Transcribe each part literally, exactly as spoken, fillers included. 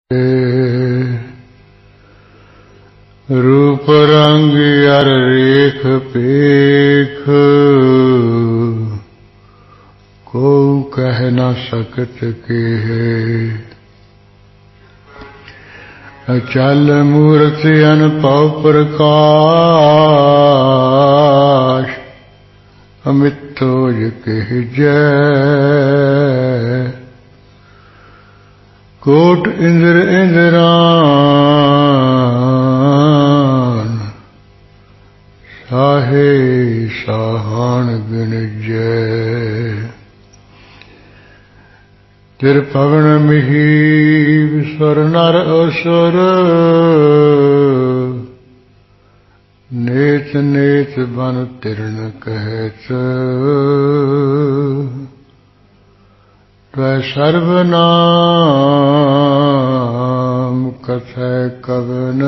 रूप रंग अर रेख पेख को कह न सकत के अचल मूर्त अनपव प्रकाश अमितोज कह जय कोट इंद्र इंद्रान साहे साहान गुण जय तिर पवन मिहीव स्वर नर असुर नेत नेत बन तिरन कहत त्वै सर्वनाम कथय कवन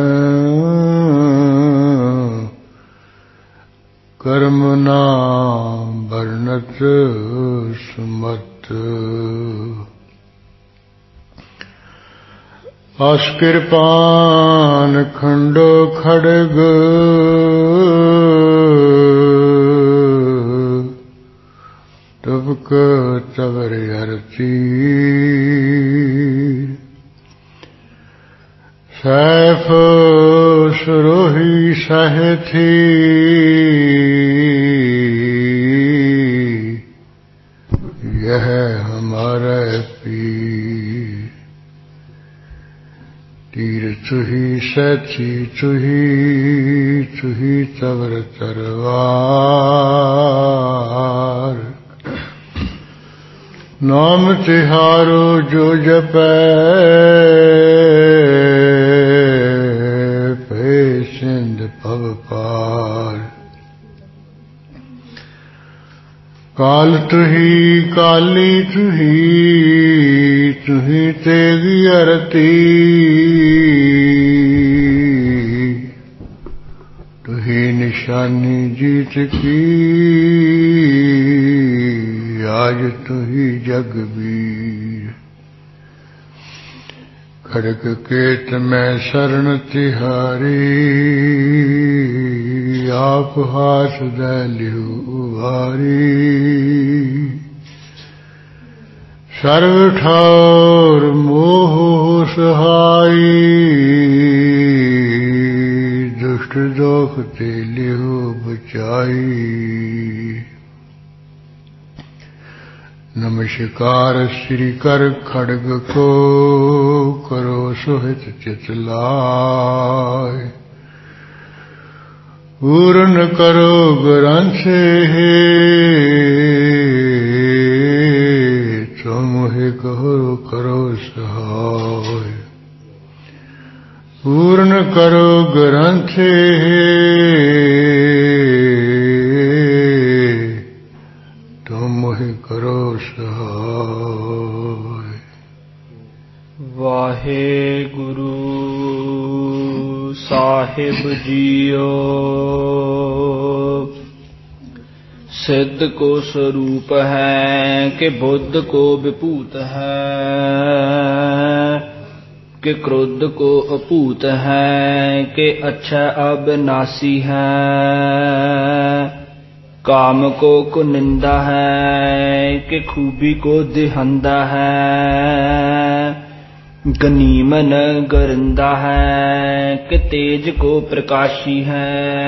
कर्म नाम वर्णत सुमत अस्कृपान खंडो खड़ग तबक तवर अरती सैफ सुरोही सहथी यह हमारा पीर तीर चुही सैथी चुही चुही तवर तरवार नाम तिहारो जो जपै पे सिंध पव पार काल तुही काली तुही तुही तेगी अरती तुही निशानी जीत की आज तुही जगबीर खड़ग केत में शरण तिहारी आप हाथ दे लिहु उभारी सर्व ठार मोह सहाई दुष्ट दोख ते लिहु बचाई नमस्कार श्री कर खड़ग को करो सुहित चितलाय पूर्ण करो ग्रंथ हे तुम हे कहो करो सहाय पूर्ण करो ग्रंथ हे करो सहाय। वाहेगुरु साहिब जियो सिद्ध को स्वरूप है कि बुद्ध को विभूत है कि क्रोध को अपूत है कि अच्छा अविनाशी है काम को कुनिंदा है कि खूबी को दिहंदा है गनीमन गरिंदा है कि तेज को प्रकाशी है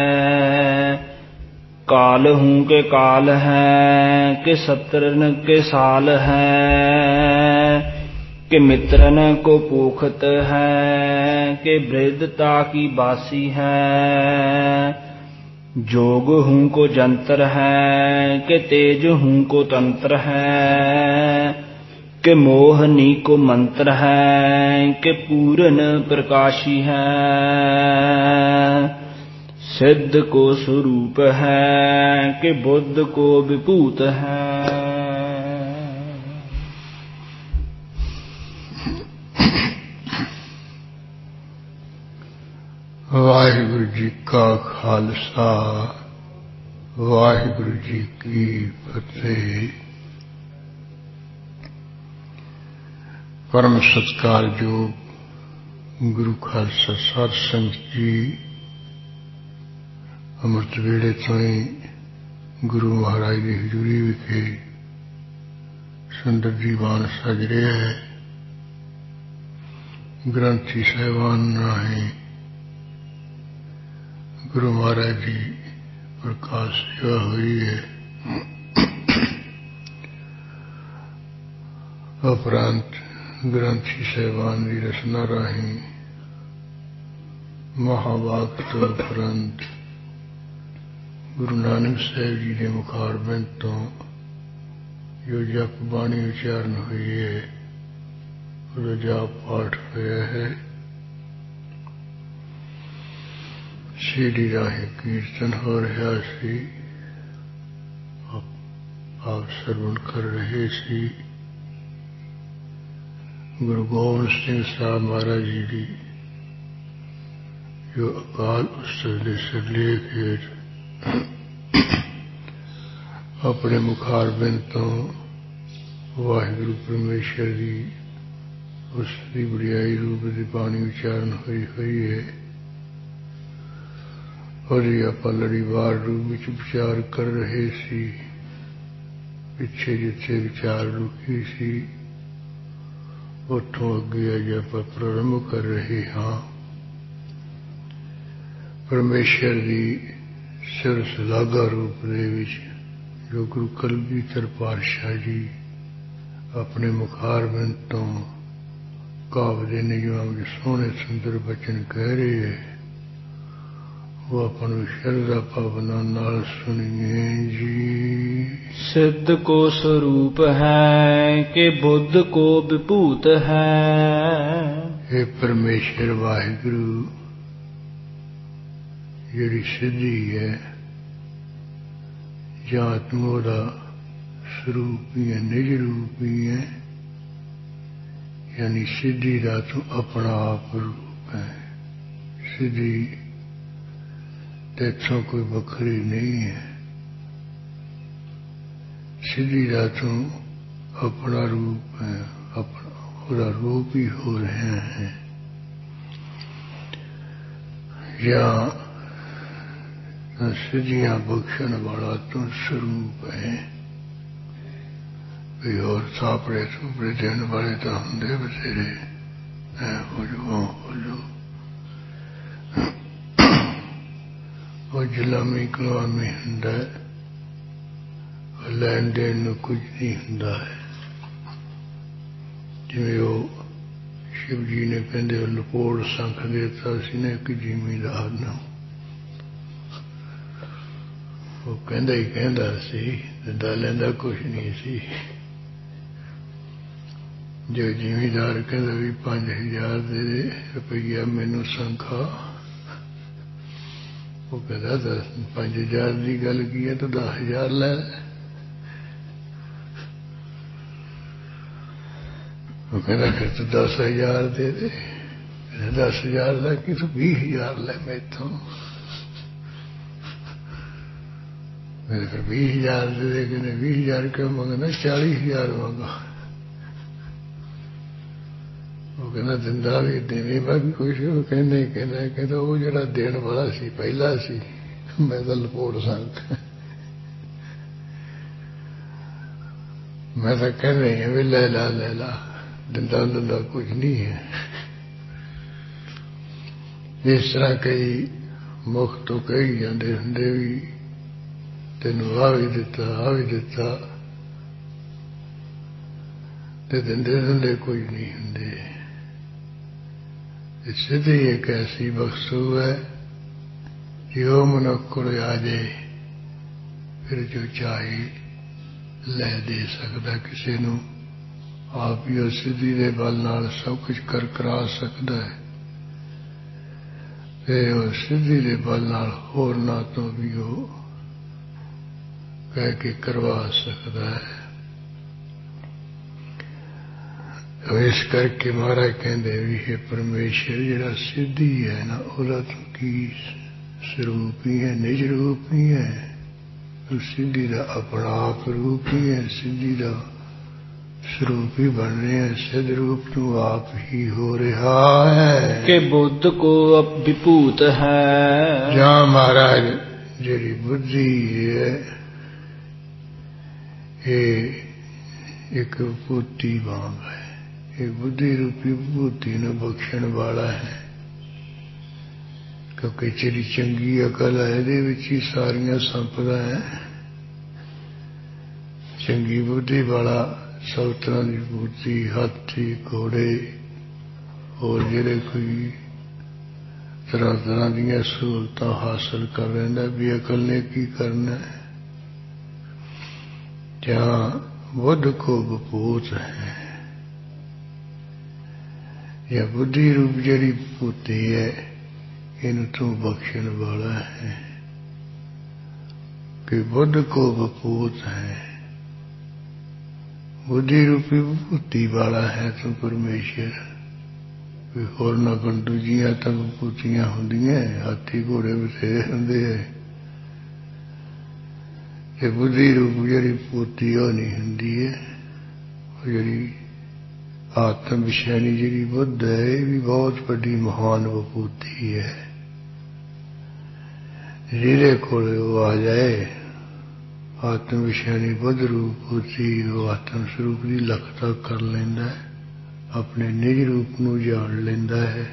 काल हूँ के काल है कि शत्रन के साल है कि मित्रन को पोखत है कि वृद्धता की बासी है जोग हूँ को जंतर है कि तेज हूँ को तंत्र है कि मोहनी को मंत्र है कि पूर्ण प्रकाशी है सिद्ध को स्वरूप है कि बुद्ध को विभूत है। वाहिगुरु जी का खालसा वाहिगुरु जी की फतेह। परम सत्कार योग गुरु खालसा साध संगत जी अमृत वेले तो ही गुरु महाराज की हजूरी विखे सुंदर दीवान सज रहा है। ग्रंथी साहिबान राही गुरु महाराज की प्रकाश सेवा हुई है। उपरांत ग्रंथी साहिबान की रचना राही महावाक तो उपरंत गुरु नानक साहब जी के मुखारबिंद तो जो जप बाणी उच्चारण हुई है और जाप पाठ होया है। सीढ़ी राही कीर्तन हो रहा सी, आप श्रवण कर रहे सी। गुरु गोबिंद सिंह साहब महाराज जी की जो अकाल उत्सव के सिरलेख हेठ अपने मुखारबिंद तो वाहिगुरु परमेश्वर की उसकी बड़ियाई रूप की बाणी उच्चारण हुई हुई है और ये आप लड़ीवार रूप में विचार कर रहे सी। पिछे जिथे विचार रुकी सी उठों अगे अज आप प्रारंभ कर रहे हाँ। परमेश्वर की सिर सलागा रूप दे विच जो गुरु कलगीधर पातशाह जी अपने मुखारबिंद तो काव्य के नियम के सोहने सुंदर बचन कह रहे हैं वो अपन श्रद्धा भावना नाल सुनिए जी। सिद्ध को स्वरूप है कि बुद्ध को विभूत है। हे परमेश्वर वाहिगुरु जिहड़ी सिद्धि है या तू ओदा स्वरूप ही है, निज रूप ही है, यानी सिद्धि का तू अपना आप रूप है। सिद्धि तेथों कोई बखरी नहीं है। सिद्धि का तू अपना रूप है, अपना ओदा रूप ही हो रहे हैं। या सिद्धियां बख्शण वाला तो स्वरूप है। कोई और सापड़े सुपड़े देने वाले तो होंगे बथेरे, हो जो हो जो वो गुलामी गुलामी हुंदा है, लैन देन में कुछ नहीं हुंदा है। जिवें वो शिव जी ने कहते लपोड़ संख देता सी ने एक जिमीदार नूं, वो कहता ही कहता सी, दिंदा लैंदा कुछ नहीं सी। जो जिमीदार कहता भी पांच हजार दे दे रुपया मैनू संखा, वो कहता दस पांच हजार की गल की है तो दस हजार लै। वो कहता फिर तो दस हजार दे दे, दस हजार लै कि तो बीस हजार लै मैथों। मेरे फिर बीस हजार दे दे, कहने बीस हजार क्यों मंगना, चालीस हजार मंगा। वो कहना दिंदा भी देने भी कुछ, वो कहने कहना कहता वो जरा देने वाला सी पहला सी, मैं तो लपोड़ संख। मैं तो कह रही हूँ भी ले ला ले ला, दिंदा दिंदा कुछ नहीं है। इस तरह कई मुख तो कही जाते होंगे भी तेनू आ भी दिता आ भी दिता, ते दिंदे दिंदे कुछ नहीं होंगे। सिद्धि एक ऐसी बख्शू है जो मनुख को आ जाए फिर जो चाहे लै दे सकता किसी नूं। आप ही उस सिद्धि के बल नाल सब कुछ कर करा सकता है, फिर उस सिद्धि के बल नाल होर ना तो भी वो कह के करवा सकता है। तो इस करके महाराज कहते भी है परमेश्वर जिहड़ा सिद्धि है ना ओदा तो की स्वरूप ही है, निज रूप ही है। तो सिद्धि का अपना आप रूप ही है, सिद्धि का स्वरूप ही बन रहे हैं, सिद्ध रूप तू आप ही हो रहा है कि बुद्ध को अब विभूत है। जहां महाराज जेरी बुद्धि है ये एक विभूति वांग है, एक बुद्धि रूपी विभूति ने बख्शण वाला है। क्योंकि तेरी चंगी अकल है दे विच ही सारियां संपदा है। चंगी बुद्धि वाला सब तरह की बुद्धि, हाथी घोड़े और जेड़े कोई तरह तरह दी सहूलतां हासिल कर रहा भी अकल ने की करना है। जहां बुद्ध को विभूत है या बुद्धि रूप जड़ी विभूति है इन तू बख्शण वाला है कि बुद्ध को विभूत है। बुद्धि रूपी विभूति वाला है तू परमेश्वर। कोई होर ना कोई दूजियां तो विभूतियां होंदियां, हाथी घोड़े बथेरे होंदे है, ये बुद्धि रूप जड़ी विभूति वो नहीं होंदी है। जड़ी आत्म विषयनी जड़ी बुद्ध है ये भी बहुत बड़ी महान विभूति है। जिहदे कोल वो आ जाए आत्म विषयनी बुद्ध रूप होती वो आत्म स्वरूप की लखता कर लेंदा है, अपने निज रूप नूं जान लेंदा है।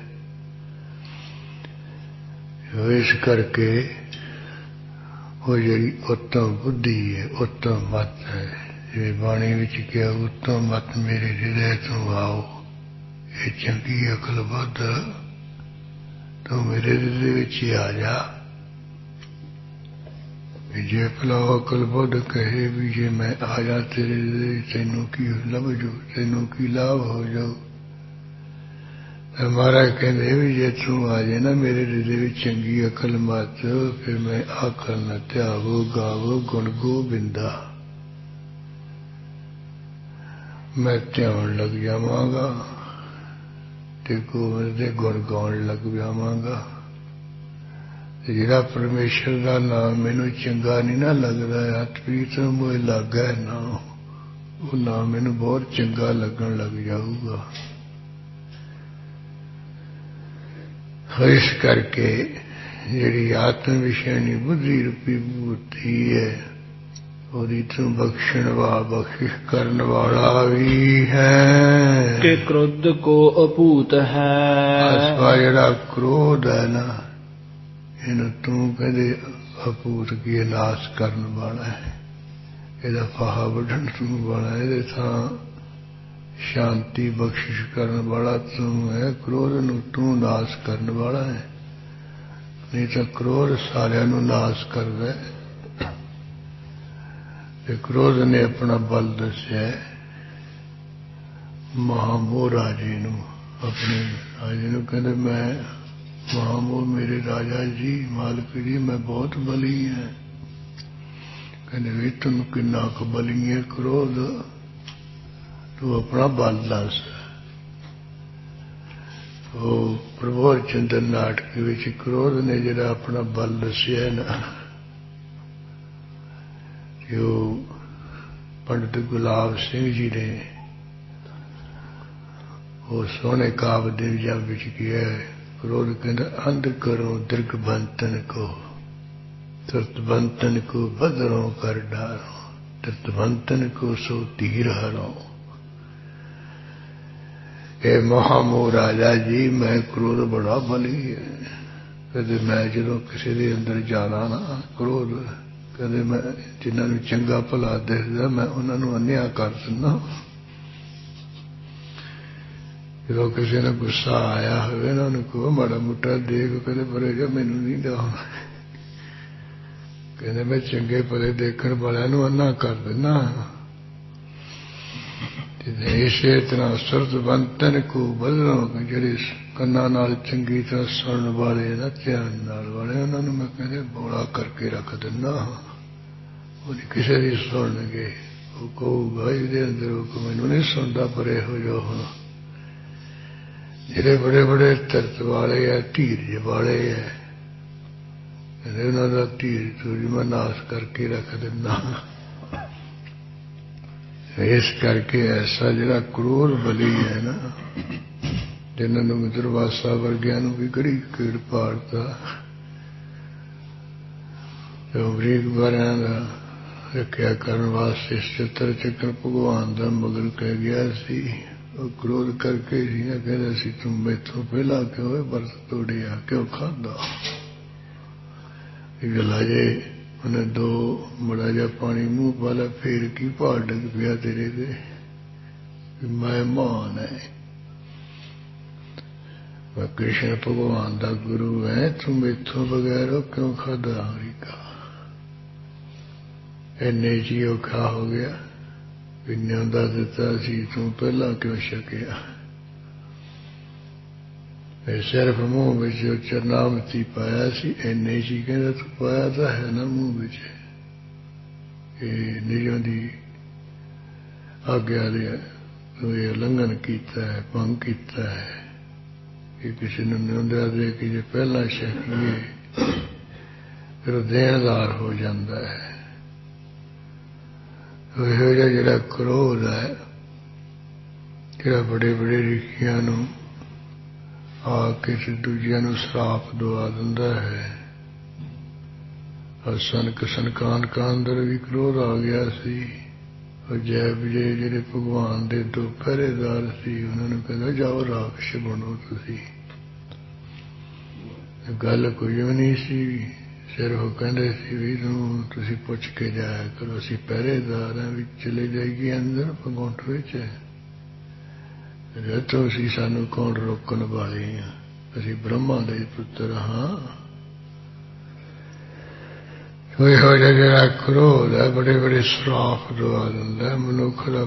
इस करके वो जड़ी उत्तम बुद्धि है, उत्तम मत है। ये बाणी विच क्या उत्तम मत मेरे हृदय तो आओ, ये चंगी अकल बुद्ध तो मेरे हृदय विच ही आ जा। जे भला अकल बुद्ध कहे भी जे मैं आ जा तेरे तेनों की लभ जो, तेनों की लाभ हो जाओ। हमारा कहते भी जे तू आ जाए ना मेरे हृदय में चंगी अकल मत, फिर मैं आकर न त्यागो गावो गुण गोबिंदा, मैं ध्यान लग जावांगा ते गोविंद दे गुण गाउण लग जावांगा। जिहड़ा परमेश्वर का नाम मैनू चंगा नहीं ना लगता, हथप्रीत मोह लागा है ना, वो नाम मैनू बहुत चंगा लगन लग जाऊगा। इस करके जिहड़ी आत्म विषयनी बुद्धि रूपी विभूति है और तू बख्शण वा बख्शिश करने वाला भी है कि क्रोध को अभूत है। असवा जिहड़ा क्रोध है ना इन तू कहते अभूत की नाश करने वाला है, ਇਹਦਾ फाहा वढ़न तू वाला है, ये था शांति बख्शिश करने वाला तू है। क्रोध नू तू नाश करने वाला है, नहीं तो क्रोध सारिਆਂ ਨੂੰ नाश करदा है। ते क्रोध ने अपना बल दस्या महामोह राजे नू, अपने राजे नू कहंदे मैं महामोह मेरे राजा जी मालिक जी मैं बहुत बली है। कहने भी तुम किन्ना क बली है क्रोध, तू अपना बल दस। वो प्रभोर चंद्र नाटक विच क्रोध ने जरा अपना बल दसिया ना, जो पंडित गुलाब सिंह जी ने वो सोने काब दिवजा विच किया है। क्रोध कहते अंध करो दीर्घबंतन को, तृतबंतन को बदरों कर डारो, तृतबंतन को सो तीर हरो। ए महामोह राजा जी मैं क्रोध बड़ा बली है। कहते मैं जो किसी के अंदर जाना ना क्रोध, कहते मैं जिन्होंने चंगा भला देखदा मैं उन्होंने अन्या कर दिना। जो किसी ने गुस्सा आया हो ना उनको माड़ा मोटा देख कहते परे जो मैनू नहीं डाउन, कहते मैं चंगे भले देखने वाले अन्ना कर देना। इसे तरह सुरत बंतन को बदलों जेडे कन्ना नाल चंगी तरह सुनने वाले ना ध्यान नाल वाले उन्होंने मैं कहते बोला करके रख देना। वो किसी की सुनगे वो कहूगा ये अंदर मैनू नहीं सुनता परे हो जाओ। हम जेडे बड़े बड़े तरत वाले है धीरज वाले है उन्होंने धीरज थोड़ी मैं नाश करके रख देना। ਇਸ ਕਰਕੇ ਐਸਾ ਜਿਹੜਾ ਕਰੋਧ ਬਲੀ ਹੈ ਨਾ, ਜਿਨ੍ਹਾਂ ਨੂੰ ਦੁਰਵਾਸਾ ਵਰਗਿਆਂ ਨੂੰ ਵੀ ਗੜੀ ਕੀੜ ਪਾੜਦਾ, ਜੋ ਅਮਰੀਕ ਬਾਰਿਆਂ ਦਾ ਰੱਖਿਆ ਕਰਨ ਵਾਸਤੇ ਸਤਰ ਚੱਕਰ ਭਗਵਾਨ ਦਾ ਮਗਰ ਕਹਿ ਗਿਆ ਸੀ। ਉਹ ਕ੍ਰੋਧ ਕਰਕੇ ਸੀ ਨਾ, ਕਹਿੰਦਾ ਸੀ ਤੂੰ ਮੈਥੋਂ ਪਹਿਲਾਂ ਕਿਉਂ ਇਹ ਵਰਤ ਤੋੜਿਆ, ਕਿਉਂ ਖਾਧਾ। ਇਹ ਗੱਲ ਆ ਜੇ ਉਹਨੇ ਦੋ ਬੜਾ ਜਿਹਾ ਪਾਣੀ ਮੂੰਹ ਪਾ ਲਿਆ, ਫੇਰ ਕੀ ਭਾਰ ਡਿੱਗ ਪਿਆ ਤੇਰੇ ਤੇ, ਮੈਂ ਮਾਨ ਹੈ, ਮੈਂ ਕ੍ਰਿਸ਼ਨ ਭਗਵਾਨ ਦਾ ਗੁਰੂ ਹੈ, ਤੂੰ ਮੈਥੋਂ ਬਗੈਰ ਉਹ ਕਿਉਂ ਖਾਧਾ ਅਮਰੀਕਾ। ਇੰਨੇ ਜੀ ਔਖਾ ਹੋ ਗਿਆ ਵੀ ਨਿਆਂਦਾ ਦਿੱਤਾ ਸੀ, ਤੂੰ ਪਹਿਲਾਂ ਕਿਉਂ ਛਕਿਆ। ਇਹ ਸਿਰਫ ਮੂੰਹ ਵਿੱਚ ਚਰਨਾਮਤੀ ਪਾਇਆ ਸੀ, ਇੰਨੇ ਜੀ ਕਹਿੰਦਾ ਤੂੰ ਪਾਇਆ ਤਾਂ ਹੈ ਨਾ ਮੂੰਹ ਵਿੱਚ। ਇਹ ਨਿਜੋਂ ਦੀ ਆਗਿਆ ਦੇ ਤੂੰ ਇਹ ਉਲੰਘਣ ਕੀਤਾ ਹੈ, ਭੰਗ ਕੀਤਾ ਹੈ। ਇਹ ਕਿਸੇ ਨੂੰ ਨਿਉਂਦਿਆ ਦੇ ਕੇ ਜੇ ਪਹਿਲਾਂ ਛਕੀਏ ਫਿਰ ਉਹ ਦੇਣਦਾਰ ਹੋ ਜਾਂਦਾ ਹੈ। ਇਹੋ ਜਿਹਾ ਜਿਹੜਾ ਕ੍ਰੋਧ ਹੈ, ਜਿਹੜਾ ਬੜੇ ਬੜੇ ਰਿਸ਼ੀਆਂ ਨੂੰ ਆ ਕੇ ਦੂਜਿਆਂ ਨੂੰ ਸਰਾਪ ਦਵਾ ਦਿੰਦਾ ਹੈ। ਸਨਕ ਸਨਕਾਨਕਾਂ ਅੰਦਰ ਵੀ ਕ੍ਰੋਧ ਆ ਗਿਆ ਸੀ। ਉਹ ਜੈ ਵਿਜੇ ਜਿਹੜੇ ਭਗਵਾਨ ਦੇ ਦੋ ਪਹਿਰੇਦਾਰ ਸੀ, ਉਹਨਾਂ ਨੂੰ ਕਹਿੰਦਾ ਜਾਓ ਰਾਖਸ਼ ਬਣੋ ਤੁਸੀਂ। ਗੱਲ ਕੁਝ ਵੀ ਨਹੀਂ ਸੀ, ਸਿਰਫ ਉਹ ਕਹਿੰਦੇ ਸੀ ਵੀ ਨੂੰ ਤੁਸੀਂ ਪੁੱਛ ਕੇ ਜਾਇਆ ਕਰੋ, ਅਸੀਂ ਪਹਿਰੇਦਾਰ ਹਾਂ, ਵੀ ਚਲੇ ਜਾਈਏ ਅੰਦਰ ਭਗਵੰਤ ਵਿੱਚ। ਜਦੋਂ ਅਸੀਂ ਸਾਨੂੰ ਕੌਣ ਰੋਕਣ ਵਾਲੇ ਹਾਂ, ਅਸੀਂ ਬ੍ਰਹਮਾ ਦੇ ਪੁੱਤਰ ਹਾਂ। ਇਹੋ ਜਿਹਾ ਜਿਹੜਾ ਕ੍ਰੋਧ ਹੈ ਬੜੇ ਬੜੇ ਸਰਾਪ ਦਵਾ ਦਿੰਦਾ, ਮਨੁੱਖ ਦਾ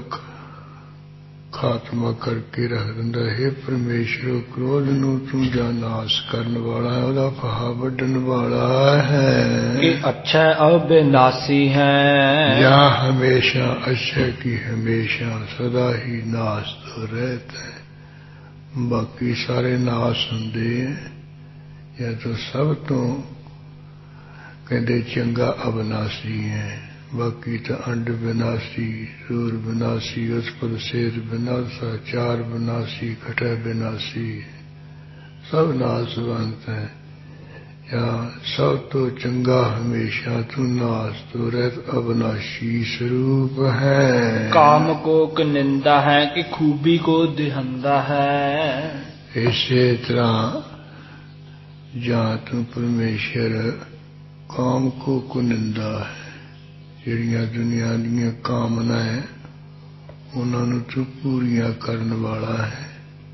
ਖਾਤਮਾ ਕਰਕੇ ਰੱਖ ਦਿੰਦਾ। ਹੈ ਪਰਮੇਸ਼ਰ, ਕ੍ਰੋਧ ਨੂੰ ਤੂੰ ਜਾਂ ਨਾਸ਼ ਕਰਨ ਵਾਲਾ ਹੈ, ਉਹਦਾ ਫਹਾ ਵੱਢਣ ਵਾਲਾ ਹੈ ਕਿ ਅੱਛਾ ਅਬਿਨਾਸੀ ਹੈ, ਜਾਂ ਹਮੇਸ਼ਾ ਅੱਛਾ ਕੀ ਹਮੇਸ਼ਾ ਸਦਾ ਹੀ ਨਾਸ਼ ਤੋਂ ਰਹਿਤਾ ਹੈ। ਬਾਕੀ ਸਾਰੇ ਨਾਸ਼ ਹੁੰਦੇ ਹੈ, ਜਾਂ ਤਾਂ ਸਭ ਤੋਂ ਕਹਿੰਦੇ ਚੰਗਾ ਅਬਿਨਾਸੀ ਹੈ। ਬਾਕੀ ਤਾਂ ਅੰਡ ਵਿਨਾਸੀ, ਸੂਰ ਵਿਨਾਸੀ, ਉਸਪਰ ਸੇਰ ਵਿਨਾਸਾ, ਚਾਰ ਵਿਨਾਸੀ, ਖਟੈ ਵਿਨਾਸੀ, ਸਭ ਨਾਸਵੰਤ ਹੈ। ਜਾਂ ਸਭ ਤੋਂ ਚੰਗਾ ਹਮੇਸ਼ਾ ਤੂੰ ਨਾਸ ਤੋਂ ਰਹਿਤ ਅਬਿਨਾਸ਼ੀ ਸਰੂਪ ਹੈ। ਕਾਮ ਕੋ ਨਿੰਦਾ ਹੈ ਕਿ ਖੂਬੀ ਕੋ ਦਿਹੰਦਾ ਹੈ। ਇਸੇ ਤਰ੍ਹਾਂ ਜਾਂ ਤੂੰ ਪਰਮੇਸ਼ਰ ਕਾਮ ਕੋ ਕੁਨਿੰਦਾ ਹੈ, ਜਿਹੜੀਆਂ ਦੁਨੀਆ ਦੀਆਂ ਕਾਮਨਾ ਹੈ ਉਹਨਾਂ ਨੂੰ ਤੂੰ ਪੂਰੀਆਂ ਕਰਨ ਵਾਲਾ ਹੈ।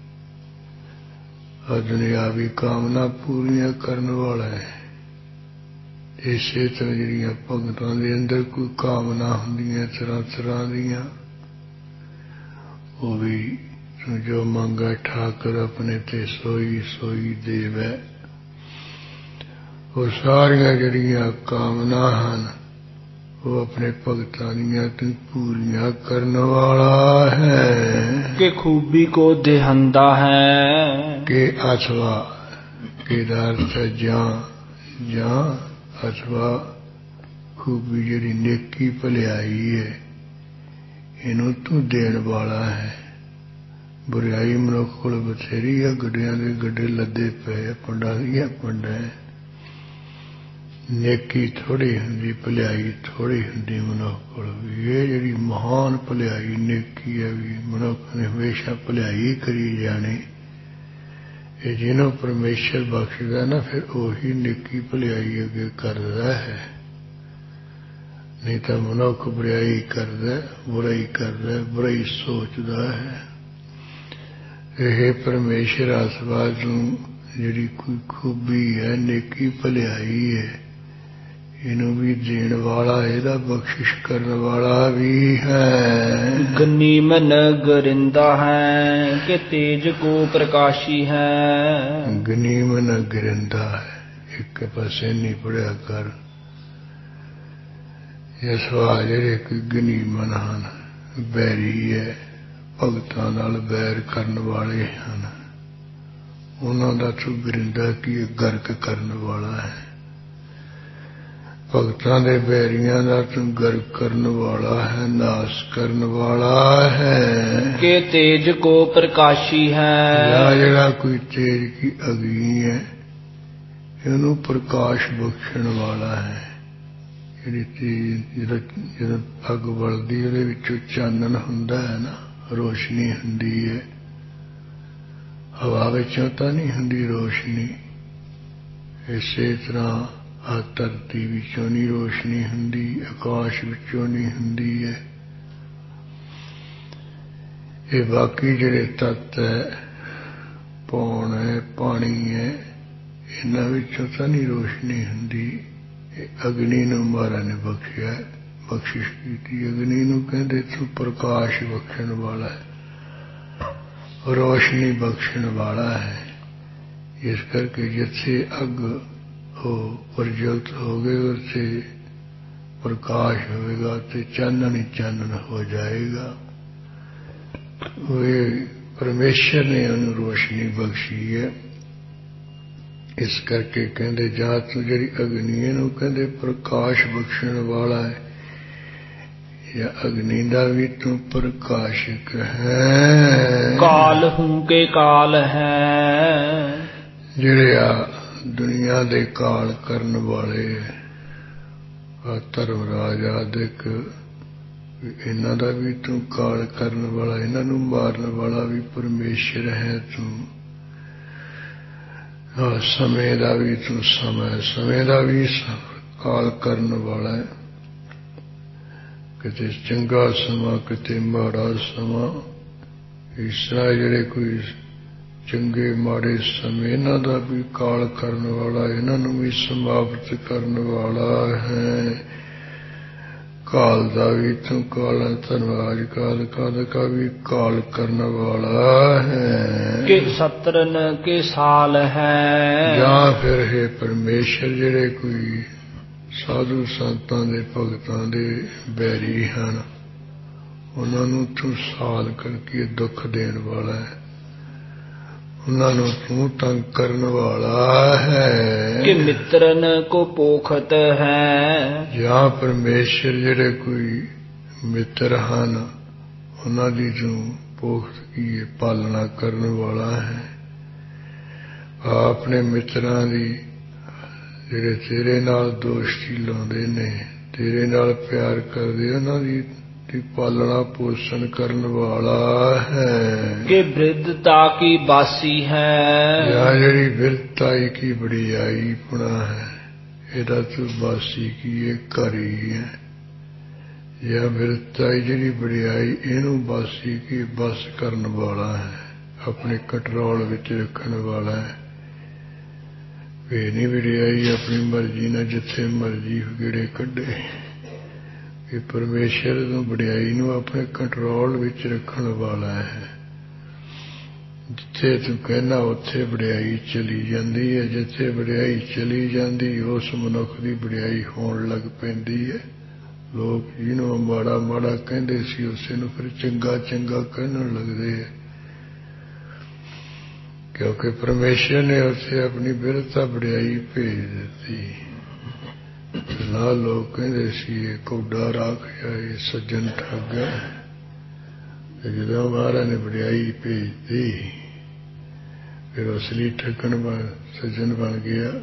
ਦੁਨਿਆਵੀ ਕਾਮਨਾ ਪੂਰੀਆਂ ਕਰਨ ਵਾਲਾ ਹੈ। ਇਸੇ ਤਰ੍ਹਾਂ ਜਿਹੜੀਆਂ ਭਗਤਾਂ ਦੇ ਅੰਦਰ ਕੋਈ ਕਾਮਨਾ ਹੁੰਦੀਆਂ ਤਰ੍ਹਾਂ ਤਰ੍ਹਾਂ ਦੀਆਂ, ਉਹ ਵੀ ਤੂੰ ਜੋ ਮੰਗਾ ਠਾਕਰ ਆਪਣੇ ਤੇ ਸੋਈ ਸੋਈ ਦੇਵੈ। ਉਹ ਸਾਰੀਆਂ ਜਿਹੜੀਆਂ ਕਾਮਨਾ ਹਨ ਉਹ ਆਪਣੇ ਭਗਤਾਂ ਦੀਆਂ ਤੂੰ ਪੂਰੀਆਂ ਕਰਨ ਵਾਲਾ ਹੈ। ਕਿ ਖੂਬੀ ਕੋ ਦਿਹੰਦਾ ਹੈ, ਕਿ ਅਥਵਾ ਕਿ ਦਾ ਅਰਥ ਹੈ ਜਾਂ ਜਾਂ ਅਥਵਾ ਖੂਬੀ ਜਿਹੜੀ ਨੇਕੀ ਭਲਾਈ ਹੈ ਇਹਨੂੰ ਤੂੰ ਦੇਣ ਵਾਲਾ ਹੈ। ਬੁਰਾਈ ਮਨੁੱਖ ਕੋਲ ਬਥੇਰੀ ਹੈ, ਗੱਡਿਆਂ ਦੇ ਗੱਡੇ ਲੱਦੇ ਪਏ, ਪੰਡਾਂ ਦੀਆਂ ਪੰਡਾਂ। ਨੇਕੀ ਥੋੜ੍ਹੀ ਹੁੰਦੀ, ਭਲਾਈ ਥੋੜ੍ਹੀ ਹੁੰਦੀ ਮਨੁੱਖ ਕੋਲ ਵੀ। ਇਹ ਜਿਹੜੀ ਮਹਾਨ ਭਲਾਈ ਨੇਕੀ ਹੈ ਵੀ ਮਨੁੱਖ ਨੇ ਹਮੇਸ਼ਾ ਭਲਾਈ ਕਰੀ ਜਾਣੀ। ਇਹ ਜਿਹਨੂੰ ਪਰਮੇਸ਼ਰ ਬਖਸ਼ਦਾ ਨਾ ਫਿਰ ਉਹੀ ਨੇਕੀ ਭਲਾਈ ਅੱਗੇ ਕਰਦਾ ਹੈ, ਨਹੀਂ ਤਾਂ ਮਨੁੱਖ ਬੁਰਾਈ ਕਰਦਾ, ਬੁਰਾਈ ਕਰਦਾ, ਬੁਰਾਈ ਸੋਚਦਾ ਹੈ। ਇਹ ਪਰਮੇਸ਼ਰ ਆਸਵਾਦ ਨੂੰ ਜਿਹੜੀ ਕੋਈ ਖੂਬੀ ਹੈ, ਨੇਕੀ ਭਲਾਈ ਹੈ, ਇਹਨੂੰ ਵੀ ਦੇਣ ਵਾਲਾ, ਇਹਦਾ ਬਖਸ਼ਿਸ਼ ਕਰਨ ਵਾਲਾ ਵੀ ਹੈ। ਗਨੀਮਨ ਗਰਿੰਦਾ ਹੈ ਕਿ ਤੇਜ ਕੋ ਪ੍ਰਕਾਸ਼ੀ ਹੈ। ਗਨੀਮਨ ਗਰਿੰਦਾ ਹੈ, ਇੱਕ ਪਾਸੇ ਨਹੀਂ ਪੜਿਆ ਕਰ। ਇਸ ਵਾਰ ਜਿਹੜੇ ਕੋਈ ਗਨੀਮਨ ਹਨ, ਬੈਰੀ ਹੈ, ਭਗਤਾਂ ਨਾਲ ਬੈਰ ਕਰਨ ਵਾਲੇ ਹਨ, ਉਹਨਾਂ ਦਾ ਤੂੰ ਗਰਿੰਦਾ ਕੀ ਗਰਕ ਕਰਨ ਵਾਲਾ ਹੈ। ਭਗਤਾਂ ਦੇ ਬੈਰੀਆਂ ਦਾ ਤੂੰ ਗਰਕ ਕਰਨ ਵਾਲਾ ਹੈ, ਨਾਸ ਕਰਨ ਵਾਲਾ ਹੈ। ਕਿ ਤੇਜ ਕੋ ਪ੍ਰਕਾਸ਼ੀ ਹੈ। ਜਾਂ ਜਿਹੜਾ ਕੋਈ ਤੇਜ ਕੀ ਅਗਨੀ ਹੈ, ਇਹਨੂੰ ਪ੍ਰਕਾਸ਼ ਬਖਸ਼ਣ ਵਾਲਾ ਹੈ। ਜਿਹੜੀ ਤੇਜ ਜਦੋਂ ਅੱਗ ਬਲਦੀ ਉਹਦੇ ਵਿੱਚੋਂ ਚਾਨਣ ਹੁੰਦਾ ਹੈ ਨਾ, ਰੋਸ਼ਨੀ ਹੁੰਦੀ ਹੈ। ਹਵਾ ਵਿੱਚੋਂ ਤਾਂ ਨਹੀਂ ਹੁੰਦੀ ਰੋਸ਼ਨੀ। ਇਸੇ ਤਰ੍ਹਾਂ ਆ ਧਰਤੀ ਵਿੱਚੋਂ ਨਹੀਂ ਰੋਸ਼ਨੀ ਹੁੰਦੀ, ਆਕਾਸ਼ ਵਿੱਚੋਂ ਨਹੀਂ ਹੁੰਦੀ ਹੈ। ਇਹ ਬਾਕੀ ਜਿਹੜੇ ਤੱਤ ਹੈ, ਪੌਣ ਹੈ, ਪਾਣੀ ਹੈ, ਇਹਨਾਂ ਵਿੱਚੋਂ ਤਾਂ ਨਹੀਂ ਰੋਸ਼ਨੀ ਹੁੰਦੀ। ਇਹ ਅਗਨੀ ਨੂੰ ਮਹਾਰਾਜ ਨੇ ਬਖਸ਼ਿਆ, ਬਖਸ਼ਿਸ਼ ਕੀਤੀ। ਅਗਨੀ ਨੂੰ ਕਹਿੰਦੇ ਤੂੰ ਪ੍ਰਕਾਸ਼ ਬਖਸ਼ਣ ਵਾਲਾ ਹੈ, ਰੋਸ਼ਨੀ ਬਖਸ਼ਣ ਵਾਲਾ ਹੈ। ਇਸ ਕਰਕੇ ਜਿੱਥੇ ਅੱਗ ਹੋ ਪ੍ਰਜਵਲਿਤ ਹੋ ਗਏ, ਉੱਥੇ ਪ੍ਰਕਾਸ਼ ਹੋਵੇਗਾ ਤੇ ਚਾਨਣ ਹੀ ਚਾਨਣ ਹੋ ਜਾਏਗਾ। ਉਹ ਪਰਮੇਸ਼ਰ ਨੇ ਉਹਨੂੰ ਰੋਸ਼ਨੀ ਬਖਸ਼ੀ ਹੈ। ਇਸ ਕਰਕੇ ਕਹਿੰਦੇ ਜਾਂ ਤੂੰ ਜਿਹੜੀ ਅਗਨੀ ਇਹਨੂੰ ਕਹਿੰਦੇ ਪ੍ਰਕਾਸ਼ ਬਖਸ਼ਣ ਵਾਲਾ ਹੈ, ਜਾਂ ਅਗਨੀ ਦਾ ਵੀ ਤੂੰ ਪ੍ਰਕਾਸ਼ਕ ਹੈ। ਕਾਲ ਹੂੰ ਕੇ ਕਾਲ ਹੈ। ਜਿਹੜੇ ਆ ਦੁਨੀਆ ਦੇ ਕਾਲ ਕਰਨ ਵਾਲੇ ਆ ਧਰਮਰਾਜ ਆਦਿਕ, ਇਹਨਾਂ ਦਾ ਵੀ ਤੂੰ ਕਾਲ ਕਰਨ ਵਾਲਾ, ਇਹਨਾਂ ਨੂੰ ਮਾਰਨ ਵਾਲਾ ਵੀ ਪਰਮੇਸ਼ਰ ਹੈ ਤੂੰ। ਆ ਸਮੇਂ ਦਾ ਵੀ ਤੂੰ ਸਮਾਂ, ਸਮੇਂ ਦਾ ਵੀ ਕਾਲ ਕਰਨ ਵਾਲਾ ਹੈ। ਕਿਤੇ ਚੰਗਾ ਸਮਾਂ, ਕਿਤੇ ਮਾੜਾ ਸਮਾਂ। ਇਸ ਤਰ੍ਹਾਂ ਜਿਹੜੇ ਕੋਈ ਚੰਗੇ ਮਾੜੇ ਸਮੇਂ, ਇਹਨਾਂ ਦਾ ਵੀ ਕਾਲ ਕਰਨ ਵਾਲਾ, ਇਹਨਾਂ ਨੂੰ ਵੀ ਸਮਾਪਤ ਕਰਨ ਵਾਲਾ ਹੈ। ਕਾਲ ਦਾ ਵੀ ਤੂੰ ਕਾਲ, ਧਰਮਰਾਜ ਕਾਲ ਕਾਲ ਕਾ ਵੀ ਕਾਲ ਕਰਨ ਵਾਲਾ ਹੈ। ਕਿ ਸਤਰਨ ਕੇ ਸਾਲ ਹੈ। ਜਾਂ ਫਿਰ ਹੈ ਪਰਮੇਸ਼ਰ ਜਿਹੜੇ ਕੋਈ ਸਾਧੂ ਸੰਤਾਂ ਦੇ ਭਗਤਾਂ ਦੇ ਬੈਰੀ ਹਨ, ਉਹਨਾਂ ਨੂੰ ਤੂੰ ਸਾਲ ਕਰਕੇ ਦੁੱਖ ਦੇਣ ਵਾਲਾ ਹੈ, ਉਹਨਾਂ ਨੂੰ ਤੂੰ ਤੰਗ ਕਰਨ ਵਾਲਾ ਹੈ। ਕਿ ਮਿੱਤਰਨ ਕੋ ਪੋਖਤ ਹੈ। ਜਾਂ ਪਰਮੇਸ਼ਰ ਜਿਹੜੇ ਕੋਈ ਮਿੱਤਰ ਹਨ, ਉਹਨਾਂ ਦੀ ਤੂੰ ਪੋਖਤ ਕੀ ਹੈ, ਪਾਲਣਾ ਕਰਨ ਵਾਲਾ ਹੈ। ਆਪਣੇ ਮਿੱਤਰਾਂ ਦੀ ਜਿਹੜੇ ਤੇਰੇ ਨਾਲ ਦੋਸਤੀ ਲਾਉਂਦੇ ਨੇ, ਤੇਰੇ ਨਾਲ ਪਿਆਰ ਕਰਦੇ, ਉਹਨਾਂ ਦੀ ਪਾਲਣਾ ਪੋਸ਼ਣ ਕਰਨ ਵਾਲਾ ਹੈ। ਕਿ ਬਿਰਧਤਾ ਕੀ ਬਾਸੀ ਹੈ। ਜਾਂ ਜਿਹੜੀ ਬਿਰਧਤਾਈ ਕੀ ਵਡਿਆਈ ਪੁਣਾ ਹੈ, ਇਹਦਾ ਤੂੰ ਬਾਸੀ ਕੀ ਹੈ, ਘਰ ਹੀ ਹੈ। ਜਾਂ ਬਿਰਧਤਾਈ ਜਿਹੜੀ ਵਡਿਆਈ, ਇਹਨੂੰ ਬਾਸੀ ਕੀ ਬਸ ਕਰਨ ਵਾਲਾ ਹੈ, ਆਪਣੇ ਕੰਟਰੋਲ ਵਿੱਚ ਰੱਖਣ ਵਾਲਾ ਹੈ। ਇਹ ਨਹੀਂ ਵਡਿਆਈ ਆਪਣੀ ਮਰਜ਼ੀ ਨਾਲ ਜਿੱਥੇ ਮਰਜ਼ੀ ਗੇੜੇ ਕੱਢੇ। ਇਹ ਪਰਮੇਸ਼ਰ ਨੂੰ ਵਡਿਆਈ ਨੂੰ ਆਪਣੇ ਕੰਟਰੋਲ ਵਿੱਚ ਰੱਖਣ ਵਾਲਾ ਹੈ। ਜਿੱਥੇ ਤੂੰ ਕਹਿਣਾ ਉੱਥੇ ਵਡਿਆਈ ਚਲੀ ਜਾਂਦੀ ਹੈ। ਜਿੱਥੇ ਵਡਿਆਈ ਚਲੀ ਜਾਂਦੀ, ਉਸ ਮਨੁੱਖ ਦੀ ਵਡਿਆਈ ਹੋਣ ਲੱਗ ਪੈਂਦੀ ਹੈ। ਲੋਕ ਜਿਹਨੂੰ ਮਾੜਾ ਮਾੜਾ ਕਹਿੰਦੇ ਸੀ, ਉਸੇ ਨੂੰ ਫਿਰ ਚੰਗਾ ਚੰਗਾ ਕਹਿਣ ਲੱਗਦੇ ਹੈ, ਕਿਉਂਕਿ ਪਰਮੇਸ਼ਰ ਨੇ ਉੱਥੇ ਆਪਣੀ ਬਿਰਧਤਾ ਵਡਿਆਈ ਭੇਜ ਦਿੱਤੀ। ਨਾ ਲੋਕ ਕਹਿੰਦੇ ਸੀ ਇਹ ਕੌਡਾ ਰਾਖਿਆ, ਇਹ ਸੱਜਣ ਠੱਗ ਹੈ। ਜਦੋਂ ਮਹਾਰਾਜ ਨੇ ਵਡਿਆਈ ਭੇਜਦੀ, ਫਿਰ ਅਸਲੀ ਠੱਗਣ ਬਣ ਸੱਜਣ ਬਣ ਗਿਆ।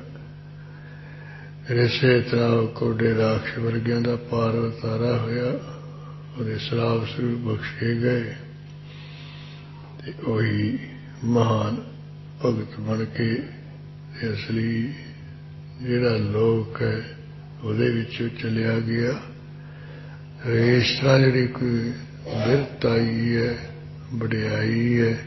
ਇਸੇ ਤਰ੍ਹਾਂ ਉਹ ਕੌਡੇ ਰਾਖਸ਼ ਵਰਗਿਆਂ ਦਾ ਪਾਰ ਉਤਾਰਾ ਹੋਇਆ, ਉਹਦੇ ਸਰਾਪ ਸਰੂਪ ਬਖਸ਼ੇ ਗਏ ਤੇ ਉਹੀ ਮਹਾਨ ਭਗਤ ਬਣ ਕੇ ਅਸਲੀ ਜਿਹੜਾ ਲੋਕ ਹੈ ਉਹਦੇ ਵਿੱਚੋਂ ਚਲਿਆ ਗਿਆ। ਇਸ ਤਰ੍ਹਾਂ ਜਿਹੜੀ ਕੋਈ ਬਿਰਧਤਾਈ ਹੈ, ਵਡਿਆਈ ਹੈ,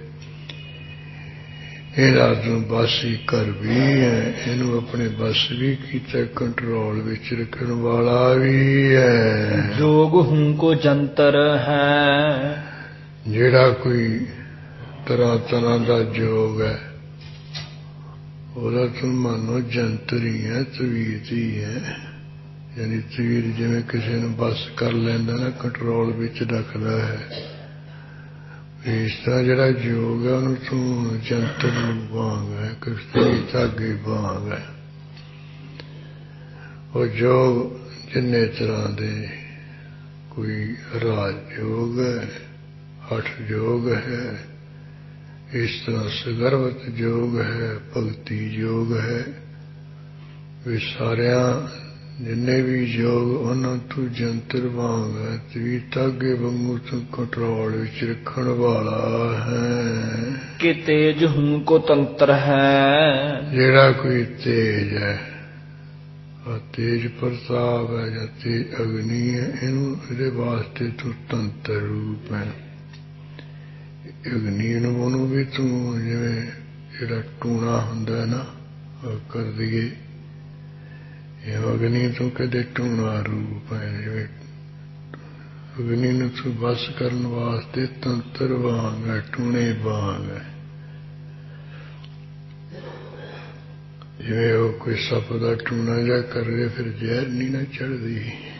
ਇਹਦਾ ਤੂੰ ਬਾਸੀ ਘਰ ਵੀ ਹੈ, ਇਹਨੂੰ ਆਪਣੇ ਬਸ ਵੀ ਕੀਤਾ, ਕੰਟਰੋਲ ਵਿੱਚ ਰੱਖਣ ਵਾਲਾ ਵੀ ਹੈ। ਜੋਗ ਹੂੰ ਕੋ ਜੰਤਰ ਹੈ। ਜਿਹੜਾ ਕੋਈ ਤਰ੍ਹਾਂ ਤਰ੍ਹਾਂ ਦਾ ਜੋਗ ਹੈ, ਉਹਦਾ ਤੂੰ ਮਾਨੋ ਜੰਤਰ ਹੀ ਹੈ, ਤਵੀਤ ਹੀ ਹੈ। ਯਾਨੀ ਤਵੀਰ ਜਿਵੇਂ ਕਿਸੇ ਨੂੰ ਬਸ ਕਰ ਲੈਂਦਾ ਨਾ, ਕੰਟਰੋਲ ਵਿੱਚ ਰੱਖਦਾ ਹੈ, ਇਸ ਤਰ੍ਹਾਂ ਜਿਹੜਾ ਯੋਗ ਹੈ ਉਹਨੂੰ ਤੂੰ ਜੰਤਰ ਵਾਂਗ ਹੈ, ਕਿਸ਼ਤੀ ਧਾਗੇ ਵਾਂਗ ਹੈ। ਉਹ ਯੋਗ ਜਿੰਨੇ ਤਰ੍ਹਾਂ ਦੇ, ਕੋਈ ਰਾਜ ਯੋਗ ਹੈ, ਹਠ ਯੋਗ ਹੈ, ਇਸ ਤਰ੍ਹਾਂ ਸਗਰਵਤ ਯੋਗ ਹੈ, ਭਗਤੀ ਯੋਗ ਹੈ। ਵੀ ਸਾਰਿਆਂ ਜਿੰਨੇ ਵੀ ਯੋਗ ਉਹਨਾਂ ਤੋਂ ਜੰਤਰ ਵਾਂਗ ਹੈ, ਤਵੀ ਤਾਗੇ ਵਾਂਗੂ ਤੋਂ ਕੰਟਰੋਲ ਵਿੱਚ ਰੱਖਣ ਵਾਲਾ ਹੈ। ਕਿ ਤੇਜ ਹੂੰ ਕੋ ਤੰਤਰ ਹੈ, ਜਿਹੜਾ ਕੋਈ ਤੇਜ ਹੈ, ਆ ਤੇਜ ਪ੍ਰਤਾਪ ਹੈ ਜਾਂ ਤੇਜ ਅਗਨੀ ਹੈ, ਇਹਨੂੰ ਇਹਦੇ ਵਾਸਤੇ ਤੂੰ ਤੰਤਰ ਰੂਪ ਹੈ। ਅਗਨੀ ਨੂੰ ਉਹਨੂੰ ਵੀ ਤੂੰ ਜਿਵੇਂ ਜਿਹੜਾ ਟੂਣਾ ਹੁੰਦਾ ਨਾ ਕਰ ਦਈਏ, ਇਹ ਅਗਨੀ ਤੂੰ ਕਦੇ ਟੂਣਾ ਰੂਪ ਹੈ। ਜਿਵੇਂ ਅਗਨੀ ਨੂੰ ਤੂੰ ਬਸ ਕਰਨ ਵਾਸਤੇ ਤੰਤਰ ਵਾਂਗ ਹੈ, ਟੂਣੇ ਵਾਂਗ ਹੈ। ਜਿਵੇਂ ਉਹ ਕੋਈ ਸੱਪ ਦਾ ਟੂਣਾ ਜਿਹਾ ਕਰੇ ਫਿਰ ਜ਼ਹਿਰ ਨਹੀਂ ਨਾ ਚੜ੍ਹਦੀ,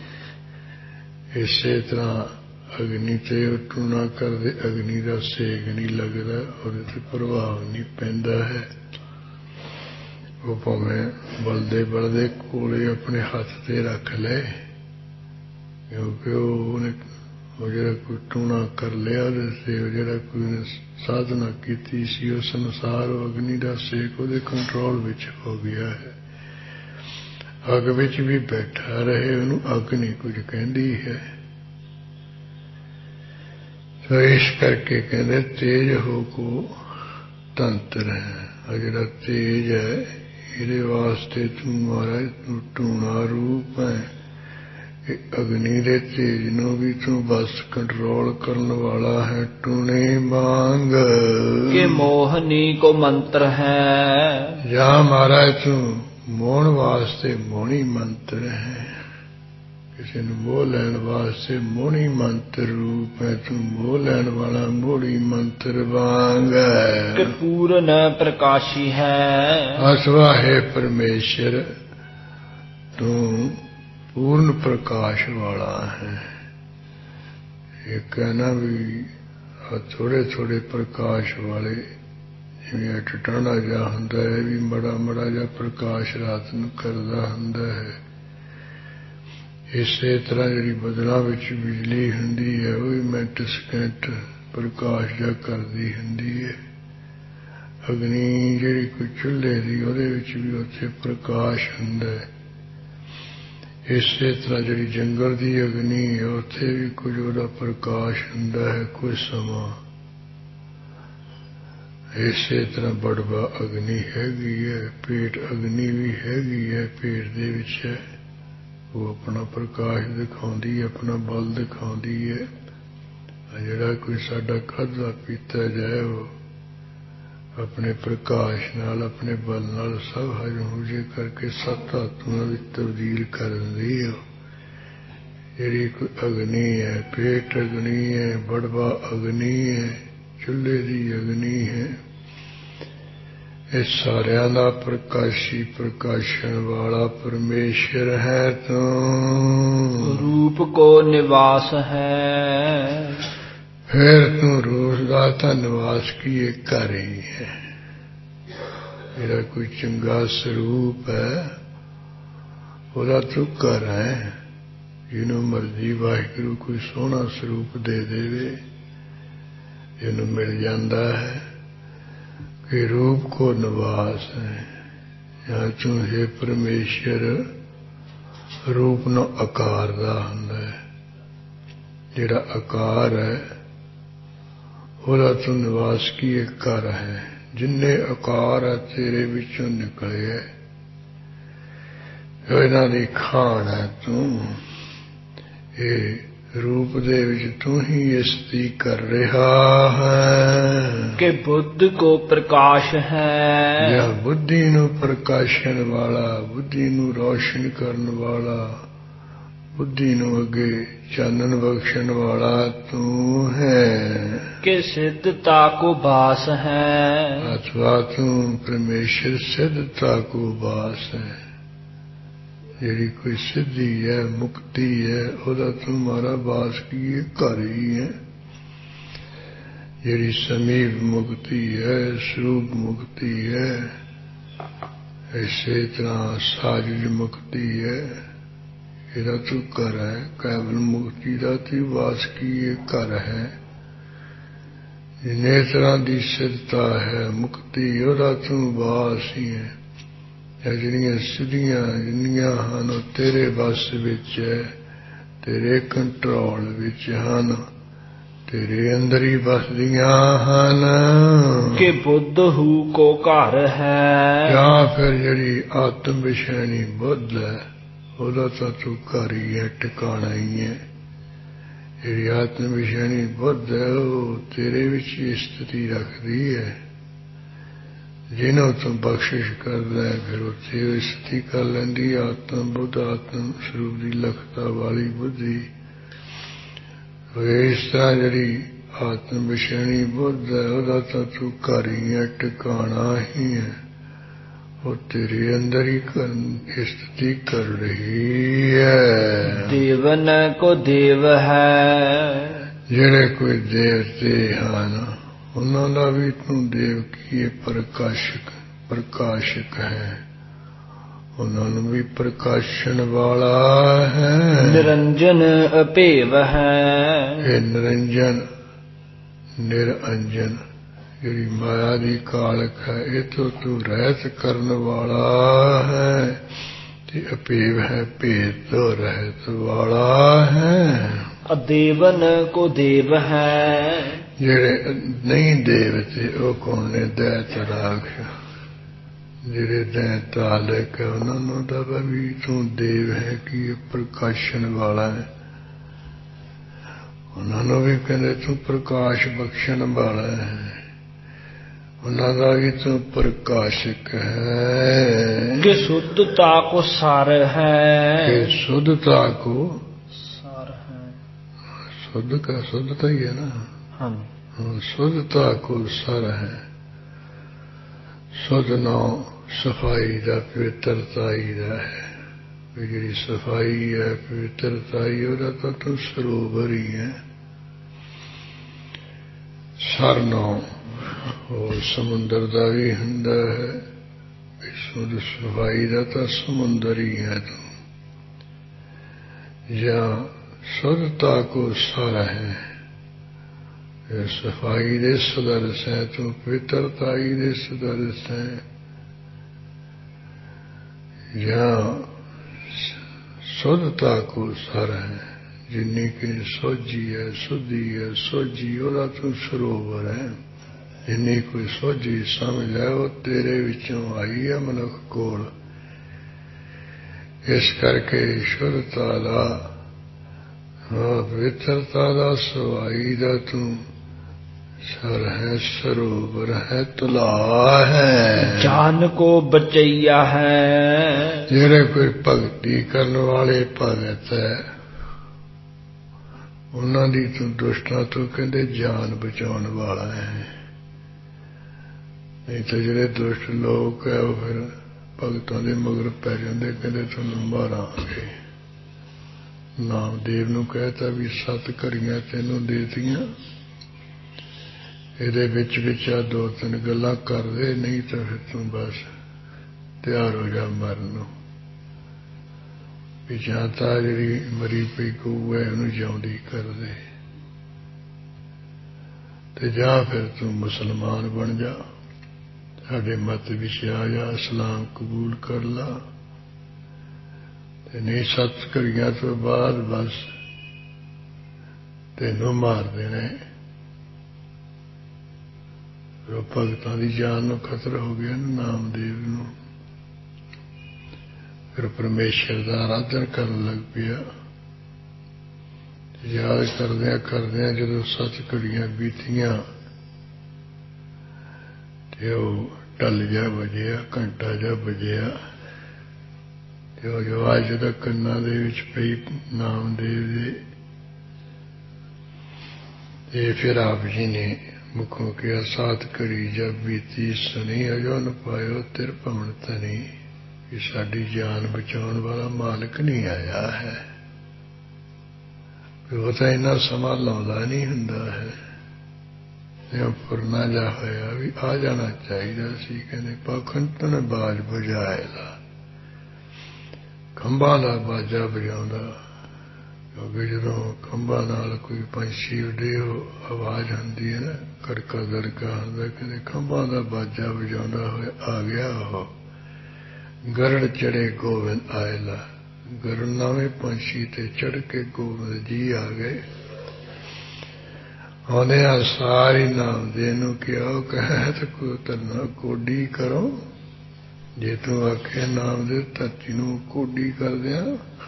ਇਸੇ ਤਰ੍ਹਾਂ ਅਗਨੀ ਤੇ ਉਹ ਟੂਣਾ ਕਰਦੇ, ਅਗਨੀ ਦਾ ਸੇਕ ਨਹੀਂ ਲੱਗਦਾ, ਉਹਦੇ ਤੇ ਪ੍ਰਭਾਵ ਨਹੀਂ ਪੈਂਦਾ ਹੈ। ਉਹ ਭਾਵੇਂ ਬਲਦੇ ਬਲਦੇ ਕੋਲੇ ਆਪਣੇ ਹੱਥ ਤੇ ਰੱਖ ਲੈ, ਕਿਉਂਕਿ ਉਹ ਉਹਨੇ ਉਹ ਜਿਹੜਾ ਕੋਈ ਟੂਣਾ ਕਰ ਲਿਆ ਉਹਦੇ ਤੇ, ਉਹ ਜਿਹੜਾ ਕੋਈ ਸਾਧਨਾ ਕੀਤੀ ਸੀ ਉਹ ਸੰਸਾਰ, ਉਹ ਅਗਨੀ ਦਾ ਸੇਕ ਉਹਦੇ ਕੰਟਰੋਲ ਵਿੱਚ ਹੋ ਗਿਆ ਹੈ। ਅੱਗ ਵਿੱਚ ਵੀ ਬੈਠਾ ਰਹੇ, ਉਹਨੂੰ ਅੱਗ ਨਹੀਂ ਕੁਝ ਕਹਿੰਦੀ ਹੈ। ਸੋ ਇਸ ਕਰਕੇ ਕਹਿੰਦੇ ਤੇਜ ਹੋ ਕੋ ਤੰਤਰ ਹੈ। ਆ ਜਿਹੜਾ ਤੇਜ ਹੈ ਇਹਦੇ ਵਾਸਤੇ ਤੂੰ ਮਹਾਰਾਜ ਤੂੰ ਟੂਣਾ ਰੂਪ ਹੈ। ਇਹ ਅਗਨੀ ਦੇ ਤੇਜ ਨੂੰ ਵੀ ਤੂੰ ਬਸ ਕੰਟਰੋਲ ਕਰਨ ਵਾਲਾ ਹੈ, ਟੂਣੇ ਵਾਂਗ। ਕਿ ਮੋਹਨੀ ਕੋ ਮੰਤਰ ਹੈ, ਜਾਂ ਮਹਾਰਾਜ ਤੂੰ ਮੋਹਣ ਵਾਸਤੇ ਮੋਹਣੀ ਮੰਤਰ ਹੈ। ਕਿਸੇ ਨੂੰ ਮੋਹ ਲੈਣ ਵਾਸਤੇ ਮੋਹਣੀ ਮੰਤਰ ਰੂਪ ਹੈ, ਤੂੰ ਮੋਹ ਲੈਣ ਵਾਲਾ ਮੋਹਣੀ ਮੰਤਰ ਵਾਂਗ ਹੈ। ਕਿ ਪੂਰਨ ਪ੍ਰਕਾਸ਼ੀ ਹੈ, ਅਸਵਾ ਹੈ ਪਰਮੇਸ਼ਰ ਤੂੰ ਪੂਰਨ ਪ੍ਰਕਾਸ਼ ਵਾਲਾ ਹੈ। ਇਹ ਕਹਿਣਾ ਵੀ ਥੋੜੇ ਥੋੜੇ ਪ੍ਰਕਾਸ਼ ਵਾਲੇ, ਜਿਵੇਂ ਟਟਾਣਾ ਜਿਹਾ ਹੁੰਦਾ ਹੈ, ਵੀ ਮੜਾ ਮੜਾ ਜਿਹਾ ਪ੍ਰਕਾਸ਼ ਰਾਤ ਨੂੰ ਕਰਦਾ ਹੁੰਦਾ ਹੈ। ਇਸੇ ਤਰ੍ਹਾਂ ਜਿਹੜੀ ਬਦਲਾਂ ਵਿੱਚ ਬਿਜਲੀ ਹੁੰਦੀ ਹੈ, ਉਹ ਵੀ ਮਿੰਟ ਸਕਿੰਟ ਪ੍ਰਕਾਸ਼ ਜਿਹਾ ਕਰਦੀ ਹੁੰਦੀ ਹੈ। ਅਗਨੀ ਜਿਹੜੀ ਕੋਈ ਚੁੱਲ੍ਹੇ ਦੀ, ਉਹਦੇ ਵਿੱਚ ਵੀ ਉੱਥੇ ਪ੍ਰਕਾਸ਼ ਹੁੰਦਾ ਹੈ। ਇਸੇ ਤਰ੍ਹਾਂ ਜਿਹੜੀ ਜੰਗਲ ਦੀ ਅਗਨੀ ਹੈ, ਉੱਥੇ ਵੀ ਕੁਝ ਉਹਦਾ ਪ੍ਰਕਾਸ਼ ਹੁੰਦਾ ਹੈ ਕੁਝ ਸਮਾਂ। ਇਸੇ ਤਰ੍ਹਾਂ ਬੜਵਾ ਅਗਨੀ ਹੈਗੀ ਹੈ, ਪੇਟ ਅਗਨੀ ਵੀ ਹੈਗੀ ਹੈ, ਪੇਟ ਦੇ ਵਿੱਚ ਹੈ। ਉਹ ਆਪਣਾ ਪ੍ਰਕਾਸ਼ ਦਿਖਾਉਂਦੀ ਹੈ, ਆਪਣਾ ਬਲ ਦਿਖਾਉਂਦੀ ਹੈ। ਜਿਹੜਾ ਕੋਈ ਸਾਡਾ ਖਾਧਾ ਪੀਤਾ ਜਾਏ, ਉਹ ਆਪਣੇ ਪ੍ਰਕਾਸ਼ ਨਾਲ, ਆਪਣੇ ਬਲ ਨਾਲ ਸਭ ਹਜਮ ਹੋ ਜੇ ਕਰਕੇ ਸੱਤ ਧਾਤੂਆਂ ਵਿੱਚ ਤਬਦੀਲ ਕਰ ਦਿੰਦੀ ਹੈ। ਜਿਹੜੀ ਕੋਈ ਅਗਨੀ ਹੈ, ਪੇਟ ਅਗਨੀ ਹੈ, ਬੜਵਾ ਅਗਨੀ ਹੈ, ਚੁੱਲ੍ਹੇ ਦੀ ਅਗਨੀ ਹੈ। ਇਹ ਸਾਰਿਆਂ ਦਾ ਪ੍ਰਕਾਸ਼ੀ ਪ੍ਰਕਾਸ਼ਣ ਵਾਲਾ ਪਰਮੇਸ਼ਰ ਹੈ ਤੂੰ। ਰੂਪ ਕੋ ਨਿਵਾਸ ਹੈ, ਫਿਰ ਤੂੰ ਰੂਪ ਦਾ ਤਾਂ ਨਿਵਾਸ ਕੀ ਇਹ ਘਰ ਹੀ ਹੈ। ਜਿਹੜਾ ਕੋਈ ਚੰਗਾ ਸਰੂਪ ਹੈ ਉਹਦਾ ਤੂੰ ਘਰ ਹੈ। ਜਿਹਨੂੰ ਮਰਜ਼ੀ ਵਾਹਿਗੁਰੂ ਕੋਈ ਸੋਹਣਾ ਸਰੂਪ ਦੇ ਦੇਵੇ, ਇਹਨੂੰ ਮਿਲ ਜਾਂਦਾ ਹੈ ਕਿ ਰੂਪ ਕੋ ਨਿਵਾਸ ਹੈ। ਜਾਂ ਤੂੰ ਹੈ ਪਰਮੇਸ਼ਰ ਰੂਪ ਨੂੰ ਆਕਾਰ ਦਾ ਹੁੰਦਾ ਹੈ। ਜਿਹੜਾ ਆਕਾਰ ਹੈ ਉਹਦਾ ਤੂੰ ਨਿਵਾਸ ਕੀ ਇੱਕ ਘਰ ਹੈ। ਜਿੰਨੇ ਆਕਾਰ ਹੈ ਤੇਰੇ ਵਿੱਚੋਂ ਨਿਕਲੇ ਹੈ, ਇਹਨਾਂ ਦੀ ਖਾਣ ਹੈ ਤੂੰ। ਇਹ ਰੂਪ ਦੇ ਵਿੱਚ ਤੂੰ ਹੀ ਇਸਤੀ ਕਰ ਰਿਹਾ ਹੈ। ਕਿ ਬੁੱਧ ਕੋ ਪ੍ਰਕਾਸ਼ ਹੈ, ਜਾਂ ਬੁੱਧੀ ਨੂੰ ਪ੍ਰਕਾਸ਼ਣ ਵਾਲਾ, ਬੁੱਧੀ ਨੂੰ ਰੌਸ਼ਨ ਕਰਨ ਵਾਲਾ, ਬੁੱਧੀ ਨੂੰ ਅੱਗੇ ਚਾਨਣ ਬਖਸ਼ਣ ਵਾਲਾ ਤੂੰ ਹੈ। ਕਿ ਸਿੱਧਤਾ ਕੋ ਬਾਸ ਹੈ, ਅਥਵਾ ਤੂੰ ਪਰਮੇਸ਼ਰ ਸਿੱਧਤਾ ਕੋ ਬਾਸ ਹੈ। ਜਿਹੜੀ ਕੋਈ ਸਿੱਧੀ ਹੈ, ਮੁਕਤੀ ਹੈ, ਉਹਦਾ ਤੂੰ ਮਾਰਾ ਬਾਸ ਕੀ ਹੈ, ਘਰ ਹੀ ਹੈ। ਜਿਹੜੀ ਸਮੀਪ ਮੁਕਤੀ ਹੈ, ਸਰੂਪ ਮੁਕਤੀ ਹੈ, ਇਸੇ ਤਰ੍ਹਾਂ ਸਾਜਿਜ ਮੁਕਤੀ ਹੈ, ਇਹਦਾ ਤੂੰ ਘਰ ਹੈ। ਕੇਵਲ ਮੁਕਤੀ ਦਾ ਤੇ ਵਾਸ ਕੀ ਇਹ ਘਰ ਹੈ। ਜਿੰਨੇ ਤਰ੍ਹਾਂ ਦੀ ਸਿੱਧਤਾ ਹੈ ਮੁਕਤੀ, ਉਹਦਾ ਤੂੰ ਵਾਸ ਹੀ ਹੈ। ਇਹ ਜਿਹੜੀਆਂ ਸਿੱਧੀਆਂ ਜਿੰਨੀਆਂ ਹਨ ਉਹ ਤੇਰੇ ਵੱਸ ਵਿੱਚ ਹੈ, ਤੇਰੇ ਕੰਟਰੋਲ ਵਿੱਚ ਹਨ, ਤੇਰੇ ਅੰਦਰ ਹੀ ਵਸਦੀਆਂ ਹਨ। ਕਿ ਬੁੱਧ ਹੂ ਕੋ ਘਰ ਹੈ, ਜਾਂ ਫਿਰ ਜਿਹੜੀ ਆਤਮ ਵਿਸ਼ੈਣੀ ਬੁੱਧ ਹੈ ਉਹਦਾ ਤਾਂ ਤੂੰ ਘਰ ਹੀ ਹੈ, ਟਿਕਾਣਾ ਹੀ ਹੈ। ਜਿਹੜੀ ਆਤਮ ਵਿਸ਼ੈਣੀ ਬੁੱਧ ਹੈ ਉਹ ਤੇਰੇ ਵਿੱਚ ਹੀ ਸਥਿਤੀ ਰੱਖਦੀ ਹੈ। ਜਿਹਨੂੰ ਤੂੰ ਬਖਸ਼ਿਸ਼ ਕਰਦਾ ਹੈ ਫਿਰ ਉੱਥੇ ਉਹ ਸਥਿਤੀ ਕਰ ਲੈਂਦੀ। ਆਤਮ ਬੁੱਧ ਆਤਮ ਸਰੂਪ ਦੀ ਲਖਤਾ ਵਾਲੀ ਬੁੱਧੀ। ਇਸ ਤਰ੍ਹਾਂ ਜਿਹੜੀ ਆਤਮ ਵਿਸ਼ੈਣੀ ਬੁੱਧ ਹੈ ਉਹਦਾ ਤਾਂ ਤੂੰ ਘਰ ਹੀ ਹੈ, ਟਿਕਾਣਾ ਹੀ ਹੈ। ਉਹ ਤੇਰੇ ਅੰਦਰ ਹੀ ਸਥਿਤੀ ਕਰ ਰਹੀ ਹੈ। ਦੇਵਨ ਕੋ ਦੇਵ ਹੈ, ਜਿਹੜੇ ਕੋਈ ਦੇਵਤੇ ਹਨ ਉਹਨਾਂ ਦਾ ਵੀ ਤੂੰ ਦੇਵ ਕੀ ਪ੍ਰਕਾਸ਼ਕ ਪ੍ਰਕਾਸ਼ਕ ਹੈ, ਉਹਨਾਂ ਨੂੰ ਵੀ ਪ੍ਰਕਾਸ਼ਣ ਵਾਲਾ ਹੈ। ਨਿਰੰਜਨ ਅਭੇਵ ਹੈ, ਇਹ ਨਿਰੰਜਨ ਨਿਰੰਜਨ ਜਿਹੜੀ ਮਾਇਆ ਦੀ ਕਾਲਕ ਹੈ ਇਹ ਤੋਂ ਤੂੰ ਰਹਿਤ ਕਰਨ ਵਾਲਾ ਹੈ, ਤੇ ਅਭੇਵ ਹੈ ਭੇਦ ਤੋਂ ਰਹਿਤ ਵਾਲਾ ਹੈ। ਅਦੇਵਨ ਕੋ ਦੇਵ ਹੈ, ਜਿਹੜੇ ਨਹੀਂ ਦੇਵਤੇ ਉਹ ਕੌਣ ਨੇ? ਦੈਤ ਰਾਖਸ਼, ਜਿਹੜੇ ਦੈਤ ਆਲਕ ਹੈ ਉਹਨਾਂ ਨੂੰ ਤਾਂ ਵੀ ਤੂੰ ਦੇਵ ਹੈ ਕਿ ਪ੍ਰਕਾਸ਼ਣ ਵਾਲਾ ਹੈ। ਉਹਨਾਂ ਨੂੰ ਵੀ ਕਹਿੰਦੇ ਤੂੰ ਪ੍ਰਕਾਸ਼ ਬਖਸ਼ਣ ਵਾਲਾ ਹੈ, ਉਹਨਾਂ ਦਾ ਵੀ ਤੂੰ ਪ੍ਰਕਾਸ਼ਕ ਹੈ। ਕਿ ਸੁੱਧਤਾ ਕੋ ਸਾਰ ਹੈ, ਕਿ ਸੁੱਧਤਾ ਕੋ ਸਾਰ ਹੈ, शुद्ध का शुद्धता ही है ना। हाँ, शुद्धता को सर है। शुद्ध नौ सफाई का पवित्रता ही दा है। जी सफाई है पवित्रता ही हो तो तुम सरोवर ही है। सर नौ और समुंदर का भी हुंदा है। शुद्ध सफाई का तो समुंदर ही है तू। या शुद्धता को सर है, सफाई दे सदर्श है, तू पवित्रता ही दे सदर्श है। या शुद्धता को सर है, जिन्नी की सोझी है शुद्धि है सोझी ओदा तू सरोवर है। जिन्नी कोई सोझी समझ है वो तेरे विचों आई है मनुख कोल। इस करके शुद्धता दा पवित्रता दा सवाई दा तू सर है, सरोवर है, तुला है। जान को बचैया है, जेड़े कोई भगती करने वाले भगत है उन्हां दी तू दुष्टां तो कहंदे जान बचाउण वाला है। नहीं तो जेड़े दुष्ट लोग है वो फिर भगतां दे मगर पै जांदे, कहंदे तुहानूं मारांगे। नामदेव नूं कहता भी सत घड़ियां तैनूं देतियां, ਇਹਦੇ ਵਿੱਚ ਵਿੱਚ ਆ दो तीन ਗੱਲਾਂ कर दे, नहीं तो फिर तू बस तैयार हो जा मरन नूं। भी जां तां जिहड़ी मरी पई गऊ है उहनूं जिउंदी कर दे, ते जां फिर तू मुसलमान बन जा, साडे मत विच आ जा, इस्लाम कबूल कर ला। ते नहीं सत घड़ियां तो बाद बस तैनूं मार देना। भगतां दी जान नूं खतरा हो गया ना नामदेव नूं। फिर परमेश्वर दा आराधन करन लग पिया। याद करदियां करदियां जदों सत घड़ियां बीतियां ते ओह टल जा बजिया, घंटा जा बजिया, ते ओह आवाज़ जदों कन्नां दे विच पई नामदेव दे, ते फिर आप जी ने मुखों किया सात घड़ी जब बीती सुनी अजो न पायो तिर भवन तनी, कि साडी जान बचाउण वाला मालिक नहीं आया है। वो तो इन्ना समा लाउंदा नहीं हुंदा है, ਜਾਂ ਫੁਰਨਾ ਜਾ ਹੋਇਆ ਵੀ ਆ ਜਾਣਾ ਚਾਹੀਦਾ ਸੀ। ਕਹਿੰਦੇ ਪਾਖੰਡ ਨੇ ਬਾਜ ਵਜਾਏਲਾ, ਖੰਭਾਂ ਦਾ ਬਾਜਾ ਵਜਾਉਂਦਾ, ਕਿਉਂਕਿ ਜਦੋਂ ਖੰਭਾਂ ਨਾਲ ਕੋਈ ਪੰਛੀ ਉੱਡੇ ਉਹ ਆਵਾਜ਼ ਹੁੰਦੀ ਹੈ ਨਾ, ਕੜਕਾ ਗੜਕਾ ਹੁੰਦਾ, ਕਹਿੰਦੇ ਖੰਭਾਂ ਦਾ ਬਾਜਾ ਵਜਾਉਂਦਾ ਹੋਇਆ ਆ ਗਿਆ ਉਹ। ਗਰੜ ਚੜੇ ਗੋਬਿੰਦ ਆਏਲਾ, ਗਰੜ ਨਾਵੇਂ ਪੰਛੀ ਤੇ ਚੜ ਕੇ ਗੋਬਿੰਦ ਜੀ ਆ ਗਏ। ਆਉਂਦੇ ਆ ਸਾਰੀ ਨਾਮ ਦੇ ਨੂੰ ਕਿਹਾ, ਉਹ ਕਹੇ ਤਾਂ ਕੋਈ ਤਰਨਾ ਕੋਡੀ ਕਰੋ, ਜੇ ਤੂੰ ਆਖੇ ਨਾਮ ਦੇ ਧਰਤੀ ਨੂੰ ਕੋਡੀ ਕਰ ਦਿਆਂ,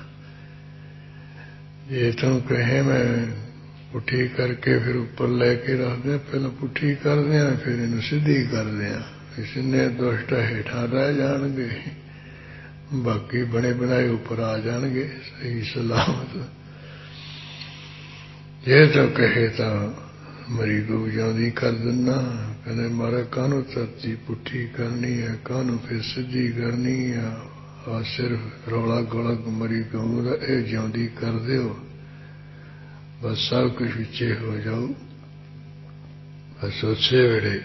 ਜੇ ਤੂੰ ਕਹੇ ਮੈਂ ਪੁੱਠੀ ਕਰਕੇ ਫਿਰ ਉੱਪਰ ਲੈ ਕੇ ਰੱਖ ਦਿਆਂ, ਪਹਿਲਾਂ ਪੁੱਠੀ ਕਰ ਦਿਆਂ ਫਿਰ ਇਹਨੂੰ ਸਿੱਧੀ ਕਰ ਦਿਆਂ, ਇਸਨੇ ਦੁਸ਼ਟ ਹੇਠਾਂ ਰਹਿ ਜਾਣਗੇ, ਬਾਕੀ ਬਣੇ ਬਣਾਏ ਉੱਪਰ ਆ ਜਾਣਗੇ ਸਹੀ ਸਲਾਮਤ। ਜੇ ਤੂੰ ਕਹੇ ਤਾਂ ਮਰੀ ਗਊ ਜਿਉਂਦੀ ਕਰ ਦਿੰਦਾ। ਕਹਿੰਦੇ ਮਾਰਾ ਕਾਹਨੂੰ ਧਰਤੀ ਪੁੱਠੀ ਕਰਨੀ ਹੈ, ਕਾਹਨੂੰ ਫਿਰ ਸਿੱਧੀ ਕਰਨੀ ਆ, ਆ ਸਿਰਫ ਰੌਲਾ ਗੋਲਾ ਮਰੀ ਗਊ ਦਾ ਇਹ ਜਿਉਂਦੀ ਕਰ ਦਿਓ, ਬਸ ਸਭ ਕੁਝ ਵਿੱਚੇ ਹੋ ਜਾਊ। ਬਸ ਉਸੇ ਵੇਲੇ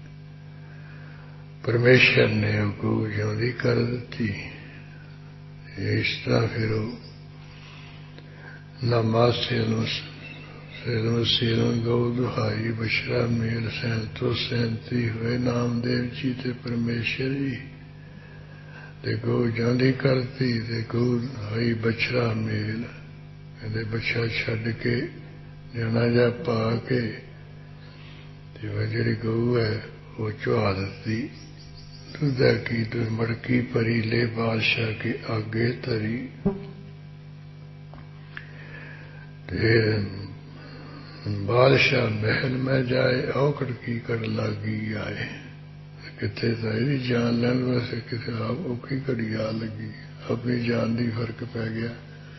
ਪਰਮੇਸ਼ਰ ਨੇ ਉਹ ਗਊ ਜਿਉਂਦੀ ਕਰ ਦਿੱਤੀ। ਇਸ ਤਰ੍ਹਾਂ ਫਿਰ ਉਹ ਨਾਮਾ ਸੇਲੋਂ ਸੇਲੋਂ ਸੇਲੋਂ ਗਊ ਦੁਹਾਈ ਬਸ਼ਰਾ ਮੇਲ ਸੈਂਤੋ ਸੈਂਤੀ ਹੋਏ ਨਾਮਦੇਵ ਜੀ ਤੇ ਪਰਮੇਸ਼ਰ ਜੀ, ਤੇ ਗਊ ਜਿਉਂਦੀ ਕਰਤੀ ਤੇ ਗਊ ਦੁਹਾਈ ਬਛੜਾ ਮੇਲ। ਕਹਿੰਦੇ ਬੱਚਾ ਛੱਡ ਕੇ ਜਣਾ ਜਾ ਪਾ ਕੇ ਤੇ ਉਹ ਜਿਹੜੀ ਗਊ ਹੈ ਉਹ ਚੁਹਾ ਦਿੱਤੀ। ਦੁੱਧਾ ਕੀ ਤੂੰ ਮੜਕੀ ਭਰੀ ਲੈ ਬਾਦਸ਼ਾਹ ਕੇ ਆਗੇ ਧਰੀ। ਤੇ ਬਾਦਸ਼ਾਹ ਮਹਿਲ ਮੈਂ ਜਾਏ ਔਕੜ ਕੀ ਕਰ ਲਾਗੀ ਆਏ। ਕਿੱਥੇ ਤਾਂ ਇਹਦੀ ਜਾਨ ਲੈਣ ਵਾਸਤੇ ਕਿਤੇ ਆਪ ਔਖੀ ਘੜੀ ਆ ਲੱਗੀ, ਆਪਣੀ ਜਾਨ ਦੀ ਫਰਕ ਪੈ ਗਿਆ।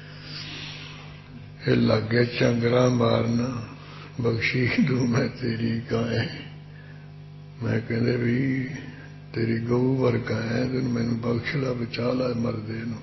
ਇਹ ਲੱਗ ਗਿਆ ਝੰਗਰਾ ਮਾਰਨਾ, ਬਖਸ਼ੀ ਦੂੰ ਮੈਂ ਤੇਰੀ ਗਾਏ। ਮੈਂ ਕਹਿੰਦੇ ਵੀ ਤੇਰੀ ਗਊ ਵਰਗਾ ਹੈ, ਤੈਨੂੰ ਮੈਨੂੰ ਬਖਸ਼ ਲਾ, ਬਚਾ ਲਾ ਮਰਦੇ ਨੂੰ।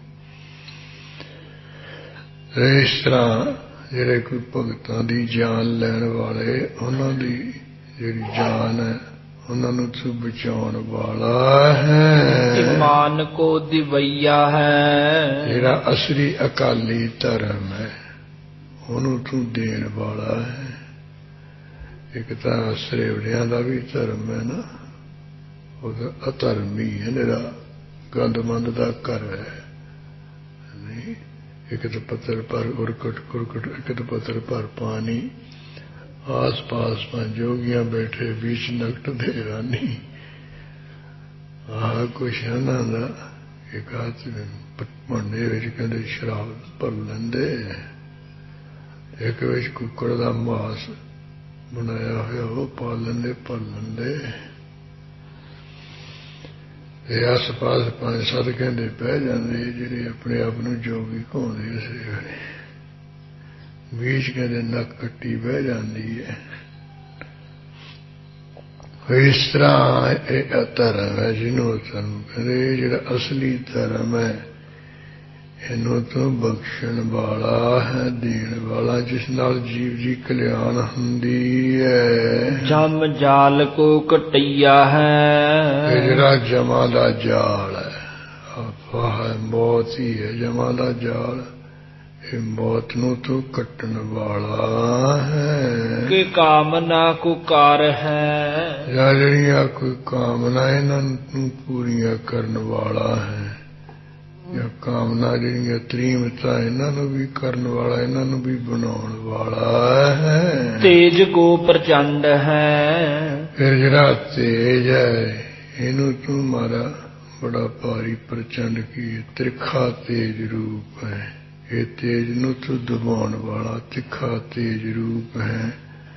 ਇਸ ਤਰ੍ਹਾਂ ਜਿਹੜੇ ਕੋਈ ਭਗਤਾਂ ਦੀ ਜਾਨ ਲੈਣ ਵਾਲੇ, ਉਹਨਾਂ ਦੀ ਜਿਹੜੀ ਜਾਨ ਹੈ ਉਹਨਾਂ ਨੂੰ ਤੂੰ ਬਚਾਉਣ ਵਾਲਾ ਹੈ। ਮਾਨ ਕੋ ਦਿਵਈਆ ਹੈ, ਜਿਹੜਾ ਅਸਲੀ ਅਕਾਲੀ ਧਰਮ ਹੈ ਉਹਨੂੰ ਤੂੰ ਦੇਣ ਵਾਲਾ ਹੈ। ਇੱਕ ਤਾਂ ਸਰੇਵੜਿਆਂ ਦਾ ਵੀ ਧਰਮ ਹੈ ਨਾ, ਉਹ ਤਾਂ ਅਧਰਮੀ ਹੈ, ਨਿਰਾ ਗੰਦਮੰਦ ਦਾ ਘਰ ਹੈ। ਨਹੀਂ, ਇੱਕ ਤਾਂ ਪੱਥਰ ਪਰ ਉਰਕਟ ਕੁਰਕਟ, ਇੱਕ ਤਾਂ ਪੱਥਰ ਪਰ ਪਾਣੀ, ਆਸ ਪਾਸ ਪੰਜ ਜੋਗੀਆਂ ਬੈਠੇ, ਵਿੱਚ ਨਕਟ ਦੇ ਰਾਨੀ। ਆਹ ਕੁਛ ਇਹਨਾਂ ਦਾ। ਇੱਕ ਹੱਥ ਭਾਂਡੇ ਵਿੱਚ ਕਹਿੰਦੇ ਸ਼ਰਾਬ ਭਰ ਲੈਂਦੇ, ਇੱਕ ਵਿੱਚ ਕੁੱਕੜ ਦਾ ਮਾਸ ਬਣਾਇਆ ਹੋਇਆ ਉਹ ਪਾ ਲੈਂਦੇ, ਭਰ ਲੈਂਦੇ। ਇਹ ਆਸ ਪਾਸ ਪੰਜ ਸੱਤ ਕਹਿੰਦੇ ਬਹਿ ਜਾਂਦੇ ਜਿਹੜੇ ਆਪਣੇ ਆਪ ਨੂੰ ਜੋਗੀ ਕਹਾਉਂਦੇ। ਇਸੇ ਵੇਲੇ ਬੀਚ ਕਹਿੰਦੇ ਨੱਕ ਕੱਟੀ ਬਹਿ ਜਾਂਦੀ ਹੈ। ਇਸ ਤਰ੍ਹਾਂ ਇਹ ਧਰਮ ਹੈ ਜਿਹਨੂੰ ਧਰਮ ਕਹਿੰਦੇ। ਜਿਹੜਾ ਅਸਲੀ ਧਰਮ ਹੈ ਇਹਨੂੰ ਤੋਂ ਬਖਸ਼ਣ ਵਾਲਾ ਹੈ, ਦੇਣ ਵਾਲਾ, ਜਿਸ ਨਾਲ ਜੀਵ ਜੀ ਕਲਿਆਣ ਹੁੰਦੀ ਹੈ। ਜਮ ਜਾਲ ਕੋ ਕਟਈਆ ਹੈ, ਇਹ ਜਿਹੜਾ ਜਮਾ ਦਾ ਜਾਲ ਹੈ, ਅਫਵਾਹ ਹੈ, ਮੌਤ ਹੀ ਹੈ ਜਮਾ ਦਾ ਜਾਲ। ਇਹ ਮੌਤ ਨੂੰ ਤੋਂ ਕੱਟਣ ਵਾਲਾ ਹੈ। ਕਿ ਕਾਮਨਾ ਕੋ ਕਾਰ ਹੈ, ਜਾਂ ਜਿਹੜੀਆਂ ਕੋਈ ਕਾਮਨਾ ਇਹਨਾਂ ਨੂੰ ਪੂਰੀਆਂ ਕਰਨ ਵਾਲਾ ਹੈ। ਜਾਂ ਕਾਮਨਾ ਜਿਹੜੀਆਂ ਤ੍ਰੀਮਤਾਂ ਇਹਨਾਂ ਨੂੰ ਵੀ ਕਰਨ ਵਾਲਾ, ਇਹਨਾਂ ਨੂੰ ਵੀ ਬਣਾਉਣ ਵਾਲਾ ਹੈ। ਤੇਜ ਕੋ ਪ੍ਰਚੰਡ ਹੈ, ਫਿਰ ਜਿਹੜਾ ਤੇਜ ਹੈ ਇਹਨੂੰ ਤੂੰ ਮਾਰਾ ਬੜਾ ਭਾਰੀ ਪ੍ਰਚੰਡ ਕੀ ਤਿਰਖਾ ਤੇਜ ਰੂਪ ਹੈ। ਇਹ ਤੇਜ ਨੂੰ ਤੂੰ ਦਬਾਉਣ ਵਾਲਾ ਤਿੱਖਾ ਤੇਜ ਰੂਪ ਹੈ।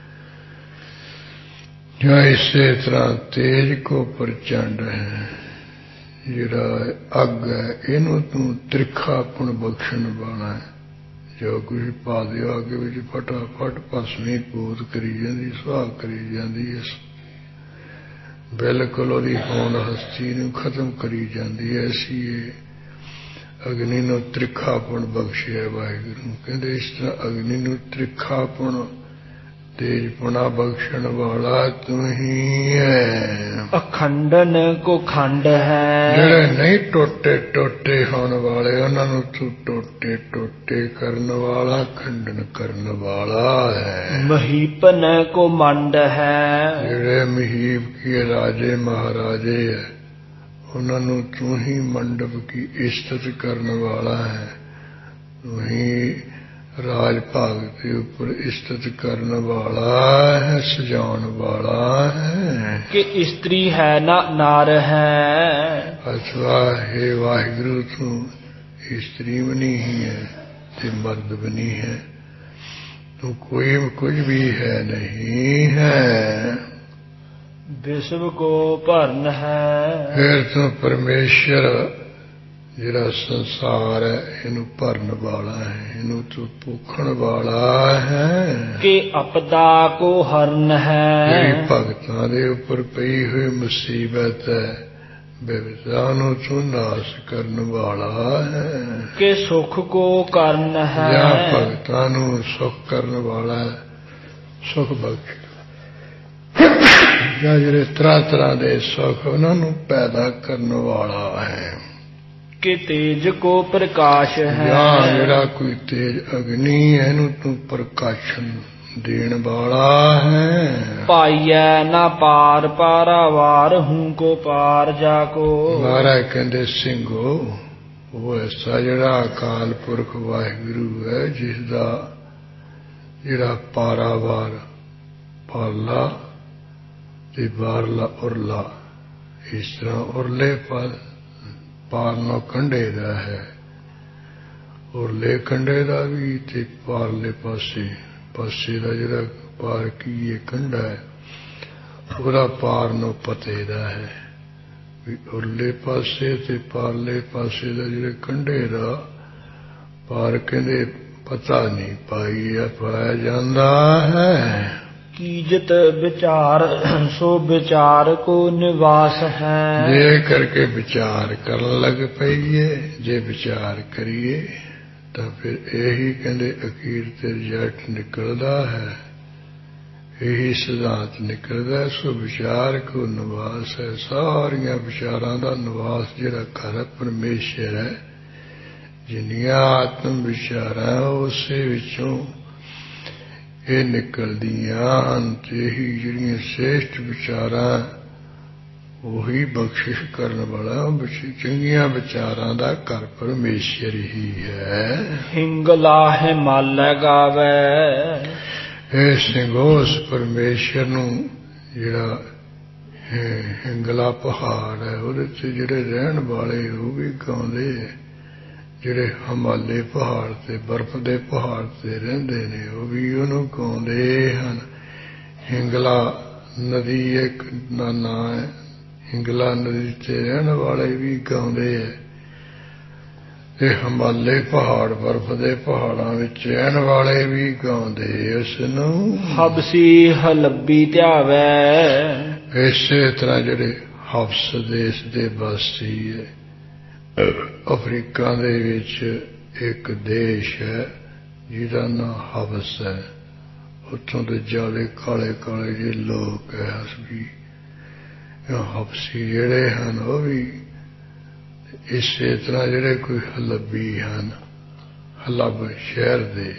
ਜਾਂ ਇਸੇ ਤਰ੍ਹਾਂ ਤੇਜ ਕੋ ਪ੍ਰਚੰਡ ਹੈ, ਜਿਹੜਾ ਅੱਗ ਹੈ ਇਹਨੂੰ ਤੂੰ ਤਿਰਖਾਪਣ ਬਖਸ਼ਣ ਵਾਲਾ ਹੈ। ਜੋ ਕੁਝ ਪਾ ਦਿਓ ਅੱਗ ਵਿੱਚ ਫਟਾਫਟ ਭਸਮੀ ਪੂਤ ਕਰੀ ਜਾਂਦੀ, ਸੁਆਹ ਕਰੀ ਜਾਂਦੀ ਹੈ, ਬਿਲਕੁਲ ਉਹਦੀ ਹੋਂਦ ਹਸਤੀ ਨੂੰ ਖਤਮ ਕਰੀ ਜਾਂਦੀ ਹੈ। ਐਸੀ ਇਹ ਅਗਨੀ ਨੂੰ ਤਿਰਖਾਪਣ ਬਖਸ਼ਿਆ ਵਾਹਿਗੁਰੂ। ਕਹਿੰਦੇ ਇਸ ਤਰ੍ਹਾਂ ਅਗਨੀ ਨੂੰ ਤਿਰਖਾਪਣ ਤੇਜਪੁਣਾ ਬਖਸ਼ਣ ਵਾਲਾ ਤੂੰ ਹੀ ਹੈ। ਅਖੰਡਨ ਕੋ ਖੰਡ ਹੈ, ਜਿਹੜੇ ਨਹੀਂ ਟੋਟੇ ਟੋਟੇ ਹੋਣ ਵਾਲੇ ਉਹਨਾਂ ਨੂੰ ਤੂੰ ਟੋਟੇ ਟੋਟੇ ਕਰਨ ਵਾਲਾ, ਖੰਡਨ ਕਰਨ ਵਾਲਾ ਹੈ। ਮਹੀਪਨ ਕੋ ਮੰਡ ਹੈ, ਜਿਹੜੇ ਮਹੀਪ ਕੀ ਰਾਜੇ ਮਹਾਰਾਜੇ ਹੈ ਉਹਨਾਂ ਨੂੰ ਤੂੰ ਹੀ ਮੰਡਪ ਕੀ ਇਸਤਤ ਕਰਨ ਵਾਲਾ ਹੈ। ਤੂੰ ਹੀ ਰਾਜ ਭਾਗ ਦੇ ਉੱਪਰ ਇਸਤਤ ਕਰਨ ਵਾਲਾ ਹੈ, ਸਜਾਉਣ ਵਾਲਾ ਹੈ। ਕਿ ਇਸਤਰੀ ਹੈ ਨਾ ਨਾਰ ਹੈ, ਅਥਵਾ ਹੈ ਵਾਹਿਗੁਰੂ ਤੂੰ ਇਸਤਰੀ ਵੀ ਨਹੀਂ ਹੈ ਤੇ ਮਰਦ ਵੀ ਨਹੀਂ ਹੈ, ਤੂੰ ਕੋਈ ਕੁਝ ਵੀ ਹੈ ਨਹੀਂ ਹੈ। ਵਿਸ਼ਵ ਕੋ ਭਰਨ ਹੈ, ਫਿਰ ਤੂੰ ਪਰਮੇਸ਼ਰ ਜਿਹੜਾ ਸੰਸਾਰ ਹੈ ਇਹਨੂੰ ਭਰਨ ਵਾਲਾ ਹੈ, ਇਹਨੂੰ ਤੂੰ ਭੁੱਖਣ ਵਾਲਾ ਹੈ। ਕਿ ਅਪਦਾ ਕੋ ਹਰਨ ਹੈ, ਜਿਹੜੀ ਭਗਤਾਂ ਦੇ ਉੱਪਰ ਪਈ ਹੋਈ ਮੁਸੀਬਤ ਹੈ ਬਿਪਤਾ ਨੂੰ ਤੂੰ ਨਾਸ਼ ਕਰਨ ਵਾਲਾ ਹੈ। ਕਿ ਸੁਖ ਕੋ ਕਰਨ ਹੈ, ਜਾਂ ਭਗਤਾਂ ਨੂੰ ਸੁਖ ਕਰਨ ਵਾਲਾ ਸੁਖ ਬਖਸ਼, ਜਾਂ ਜਿਹੜੇ ਤਰ੍ਹਾਂ ਤਰ੍ਹਾਂ ਦੇ ਸੁਖ ਉਹਨਾਂ ਨੂੰ ਪੈਦਾ ਕਰਨ ਵਾਲਾ ਹੈ। ਕਿ ਤੇਜ ਕੋ ਪ੍ਰਕਾਸ਼ ਹੈ, ਜਾਂ ਜਿਹੜਾ ਕੋਈ ਤੇਜ ਅਗਨੀ ਹੈ ਇਹਨੂੰ ਤੂੰ ਪ੍ਰਕਾਸ਼ਨ ਦੇਣ ਵਾਲਾ ਹੈ। ਪਾਈਐ ਨਾ ਪਾਰ ਪਾਰਾਵਾਰ ਹੂੰ ਕੋ ਪਾਰ ਜਾ ਕੋ। ਮਹਾਰਾਜ ਕਹਿੰਦੇ ਸਿੰਘੋ ਉਹ ਐਸਾ ਜਿਹੜਾ ਅਕਾਲ ਪੁਰਖ ਵਾਹਿਗੁਰੂ ਹੈ ਜਿਸ ਦਾ ਜਿਹੜਾ ਪਾਰਾਵਾਰ ਪਾਰਲਾ ਤੇ ਬਾਹਰਲਾ ਉਰਲਾ, ਇਸ ਤਰ੍ਹਾਂ ਉਰਲੇ ਪਾਰ ਪਾਰਨੋਂ ਕੰਢੇ ਦਾ ਹੈ, ਉਰਲੇ ਕੰਢੇ ਦਾ ਵੀ ਤੇ ਪਾਰਲੇ ਪਾਸੇ ਪਾਸੇ ਦਾ ਜਿਹੜਾ ਪਾਰ ਕੀ ਕੰਢਾ ਹੈ ਉਹਦਾ ਪਾਰਨੋਂ ਪਤੇ ਦਾ ਹੈ। ਵੀ ਉਰਲੇ ਪਾਸੇ ਤੇ ਪਾਰਲੇ ਪਾਸੇ ਦਾ ਜਿਹੜੇ ਕੰਢੇ ਦਾ ਪਾਰ ਕਹਿੰਦੇ ਪਤਾ ਨਹੀਂ ਪਾਈ ਪਾਇਆ ਜਾਂਦਾ ਹੈ। ਕੀਜਤ ਵਿਚਾਰ ਸੋ ਵਿਚਾਰ ਕੋ ਨਿਵਾਸ ਹੈ। ਜੇ ਕਰਕੇ ਵਿਚਾਰ ਕਰਨ ਲੱਗ ਪਈਏ, ਜੇ ਵਿਚਾਰ ਕਰੀਏ ਤਾਂ ਫਿਰ ਇਹੀ ਕਹਿੰਦੇ ਅਖੀਰ ਤੇ ਰਿਜ਼ਲਟ ਨਿਕਲਦਾ ਹੈ, ਇਹੀ ਸਿਧਾਂਤ ਨਿਕਲਦਾ। ਸੋ ਵਿਚਾਰ ਕੋ ਨਿਵਾਸ ਹੈ, ਸਾਰੀਆਂ ਵਿਚਾਰਾਂ ਦਾ ਨਿਵਾਸ ਜਿਹੜਾ ਘਰ ਪਰਮੇਸ਼ਰ ਹੈ। ਜਿੰਨੀਆਂ ਆਤਮ ਵਿਚਾਰਾਂ ਉਸੇ ਵਿੱਚੋਂ ਇਹ ਨਿਕਲਦੀਆਂ ਹਨ ਤੇ ਇਹੀ ਜਿਹੜੀਆਂ ਸ੍ਰੇਸ਼ਟ ਵਿਚਾਰਾਂ ਉਹੀ ਬਖਸ਼ਿਸ਼ ਕਰਨ ਵਾਲਾ ਚੰਗੀਆਂ ਵਿਚਾਰਾਂ ਦਾ ਘਰ ਪਰਮੇਸ਼ਰ ਹੀ ਹੈ। ਹਿੰਗਲਾ ਹੈ ਮਲ ਗਾਵੇ, ਇਹ ਸਿੰਘੋਸ ਪਰਮੇਸ਼ਰ ਨੂੰ ਜਿਹੜਾ ਹਿੰਗਲਾ ਪਹਾੜ ਹੈ ਉਹਦੇ ਤੇ ਜਿਹੜੇ ਰਹਿਣ ਵਾਲੇ ਉਹ ਵੀ ਗਾਉਂਦੇ, ਜਿਹੜੇ ਹਿਮਾਲੇ ਪਹਾੜ ਤੇ ਬਰਫ਼ ਦੇ ਪਹਾੜ ਤੇ ਰਹਿੰਦੇ ਨੇ ਉਹ ਵੀ ਉਹਨੂੰ ਗਾਉਂਦੇ ਹਨ। ਹਿੰਗਲਾ ਨਦੀ ਇੱਕ ਦਾ ਨਾਂ ਹੈ, ਹਿੰਗਲਾ ਨਦੀ ਤੇ ਰਹਿਣ ਵਾਲੇ ਵੀ ਗਾਉਂਦੇ ਹੈ। ਇਹ ਹਿਮਾਲੇ ਪਹਾੜ ਬਰਫ਼ ਦੇ ਪਹਾੜਾਂ ਵਿੱਚ ਰਹਿਣ ਵਾਲੇ ਵੀ ਗਾਉਂਦੇ ਉਸ ਨੂੰ। ਹਬਸੀ ਹਲੱਬੀ ਧਿਆਵੈ, ਇਸੇ ਤਰ੍ਹਾਂ ਜਿਹੜੇ ਹਬਸ ਦੇਸ਼ ਦੇ ਵਾਸੀ ਹੈ, ਅਫਰੀਕਾ ਦੇ ਵਿੱਚ ਇੱਕ ਦੇਸ਼ ਹੈ ਜਿਹਦਾ ਨਾਂ ਹਬਸ ਹੈ। ਉੱਥੋਂ ਦੇ ਜਾਲੇ ਕਾਲੇ ਕਾਲੇ ਜਿਹੇ ਲੋਕ ਹੈ ਹਸਬੀ, ਹਬਸੀ ਜਿਹੜੇ ਹਨ ਉਹ ਵੀ ਇਸੇ ਤਰ੍ਹਾਂ ਜਿਹੜੇ ਕੋਈ ਹਲੱਬੀ ਹਨ, ਹਲੱਬ ਸ਼ਹਿਰ ਦੇ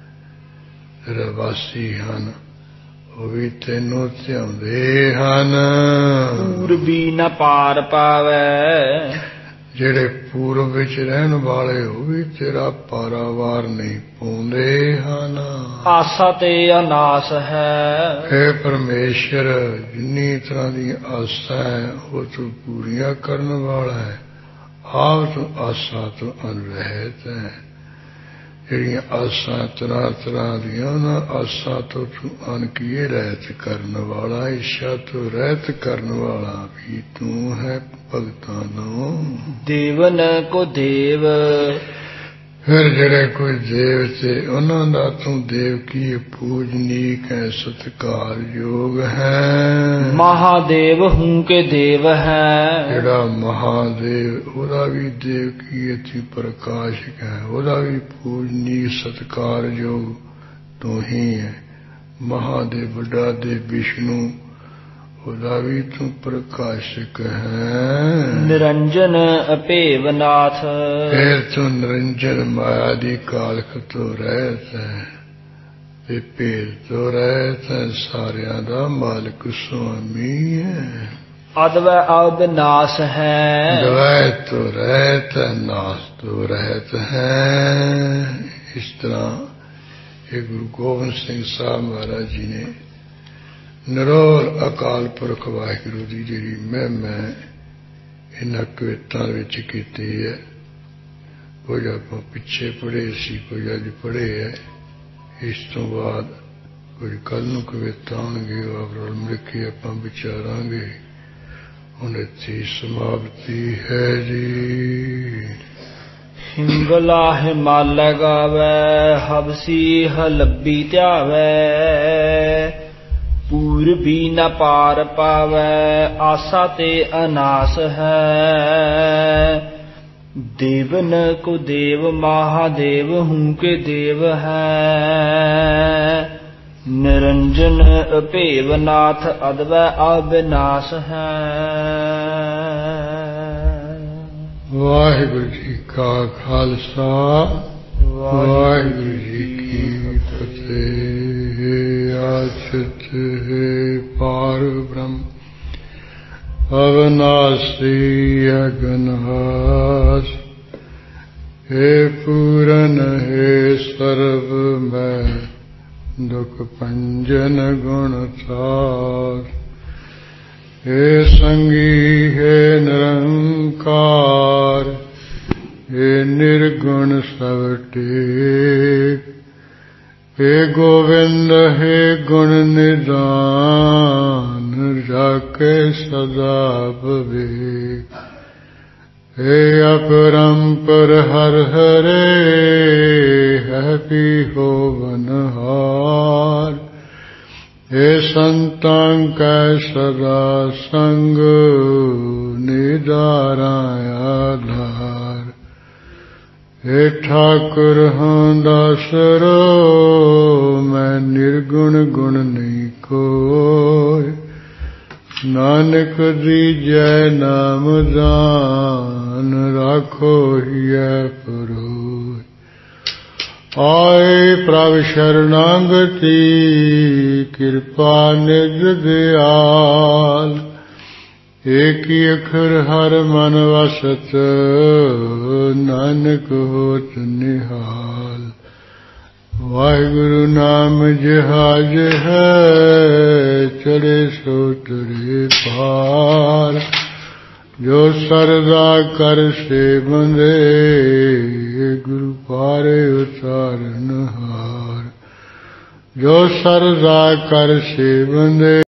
ਰਵਾਸੀ ਹਨ ਉਹ ਵੀ ਤੈਨੂੰ ਧਿਆਉਂਦੇ ਹਨ। ਪੂਰਬੀ ਨਾ ਪਾਰ ਪਾਵੈ, ਜਿਹੜੇ ਪੂਰਬ ਵਿੱਚ ਰਹਿਣ ਵਾਲੇ ਉਹ ਵੀ ਤੇਰਾ ਪਾਰਾਵਾਰ ਨਹੀਂ ਪਾਉਂਦੇ ਹਨ। ਆਸਾ ਤੇ ਅਨਾਸ ਹੈ, ਹੇ ਪਰਮੇਸ਼ਰ ਜਿੰਨੀ ਤਰ੍ਹਾਂ ਦੀ ਆਸਾ ਹੈ ਉਹ ਤੂੰ ਪੂਰੀਆਂ ਕਰਨ ਵਾਲਾ ਹੈ। ਆਪ ਤੂੰ ਆਸਾ ਤੋਂ ਅਨਰਹਿਤ ਹੈ। ਜਿਹੜੀਆਂ ਆਸਾਂ ਤਰ੍ਹਾਂ ਤਰ੍ਹਾਂ ਦੀਆਂ ਉਹਨਾਂ ਆਸਾਂ ਤੋਂ ਤੂੰ ਅਨਕੀਏ ਰਹਿਤ ਕਰਨ ਵਾਲਾ, ਇੱਛਾ ਤੋਂ ਰਹਿਤ ਕਰਨ ਵਾਲਾ ਵੀ ਤੂੰ ਹੈ ਭਗਤਾਂ ਨੂੰ। ਦੇਵਨ ਕੋ ਦੇਵ, ਫਿਰ ਜਿਹੜੇ ਕੋਈ ਦੇਵ ਤੇ ਉਹਨਾਂ ਦਾ ਤੂੰ ਦੇਵ ਕੀ ਪੂਜਨੀਕ ਹੈ, ਸਤਿਕਾਰਯੋਗ ਹੈ। ਮਹਾਦੇਵ ਹੂੰ ਕੇ ਦੇਵ ਹੈ, ਜਿਹੜਾ ਮਹਾਦੇਵ ਉਹਦਾ ਵੀ ਦੇਵ ਕੀ ਅਤੀ ਪ੍ਰਕਾਸ਼ਕ ਹੈ, ਉਹਦਾ ਵੀ ਪੂਜਨੀਕ ਸਤਿਕਾਰਯੋਗ ਤੂੰ ਹੀ ਹੈ। ਮਹਾਦੇਵ ਵੱਡਾ ਦੇ ਵਿਸ਼ਨੂੰ ਉਹਦਾ ਵੀ ਤੂੰ ਪ੍ਰਕਾਸ਼ਕ ਹੈ। ਨਿਰੰਜਨ ਅਭੇਵ ਨਾਥ ਫਿਰ ਤੂੰ ਨਿਰੰਜਨ ਮਾਇਆ ਦੀ ਕਾਲਖ ਤੋਂ ਰਹਿਤ ਹੈ ਤੇ ਭੇਦ ਤੋਂ ਰਹਿਤ ਹੈ, ਸਾਰਿਆਂ ਦਾ ਮਾਲਕ ਸੁਆਮੀ ਹੈ। ਅਦਵੈ ਅਵਿਨਾਸ਼ ਹੈ ਦਵੈ ਤੋਂ ਰਹਿਤ ਹੈ, ਨਾਸ ਤੋਂ ਰਹਿਤ ਹੈ। ਇਸ ਤਰ੍ਹਾਂ ਇਹ ਗੁਰੂ ਗੋਬਿੰਦ ਸਿੰਘ ਸਾਹਿਬ ਮਹਾਰਾਜ ਜੀ ਨੇ ਨਿਰੋਲ ਅਕਾਲ ਪੁਰਖ ਵਾਹਿਗੁਰੂ ਦੀ ਜਿਹੜੀ ਮਹਿਮਾ ਇਹਨਾਂ ਕਵਿਤਾਂ ਵਿੱਚ ਕੀਤੀ ਹੈ। ਕੁਝ ਆਪਾਂ ਪਿੱਛੇ ਪੜ੍ਹੇ ਸੀ, ਕੁਝ ਅੱਜ ਪੜ੍ਹੇ ਹੈ। ਇਸ ਤੋਂ ਬਾਅਦ ਕੁਝ ਕੱਲ੍ਹ ਨੂੰ ਕਵਿਤਾ ਆਉਣਗੇ, ਆਪ ਰਲ ਮਿਲ ਕੇ ਆਪਾਂ ਵਿਚਾਰਾਂਗੇ। ਹੁਣ ਇੱਥੇ ਸਮਾਪਤੀ ਹੈ ਜੀ। ਹਿੰਗਲਾ ਹਿਮਾਲੈ ਗਾਵੈ ਹਵਸੀ ਹਲੱਬੀ ਧਿਆਵੈ ਪੂਰਬੀ ਨ ਪਾਰ ਪਾਵੈ ਆਸਾ ਤੇ ਅਨਾਸ ਹੈ। ਦੇਵਨ ਕੋ ਦੇਵ ਮਹਾਦੇਵ ਹੂੰ ਕੇ ਦੇਵ ਹੈ। ਨਿਰੰਜਨ ਅਭੇਵ ਨਾਥ ਅਦਵੈ ਅਵਿਨਾਸ਼ ਹੈ। ਵਾਹਿਗੁਰੂ ਜੀ ਕਾ ਖਾਲਸਾ, ਵਾਹਿਗੁਰੂ ਜੀ ਕੀ ਫਤਿਹ। ਆਚਿਤ ਹੈ ਪਾਰ ਬ੍ਰਹਮ ਅਵਿਨਾਸ਼ੀ ਅਗਨਾਸ। हे पूरन हे सर्व मैं दुख पंजन गुण सार। हे संगी हे निरंकार हे निर्गुण सब टेक। हे गोविंद हे गुण निदान जाके सदा विवेक। हे अपरंपर हर हरे है पी हो बनहार। हे संतां कै सदा संग निदारा आधार। हे ठाकुर हाँ दासरो मैं निर्गुण गुण नहीं कोय। नानक दीजै नाम दान राखो हिय परोय। आए प्रभ शरणागति कृपा निज दयाल। एक ही अखर हर मन वसत नानक होत निहाल। वाहिगुरु नाम जहाज है चढ़े सो तरे पार। जो सरदा कर से बंदे गुरु पारे उतारन हार। जो सरदा कर से बंदे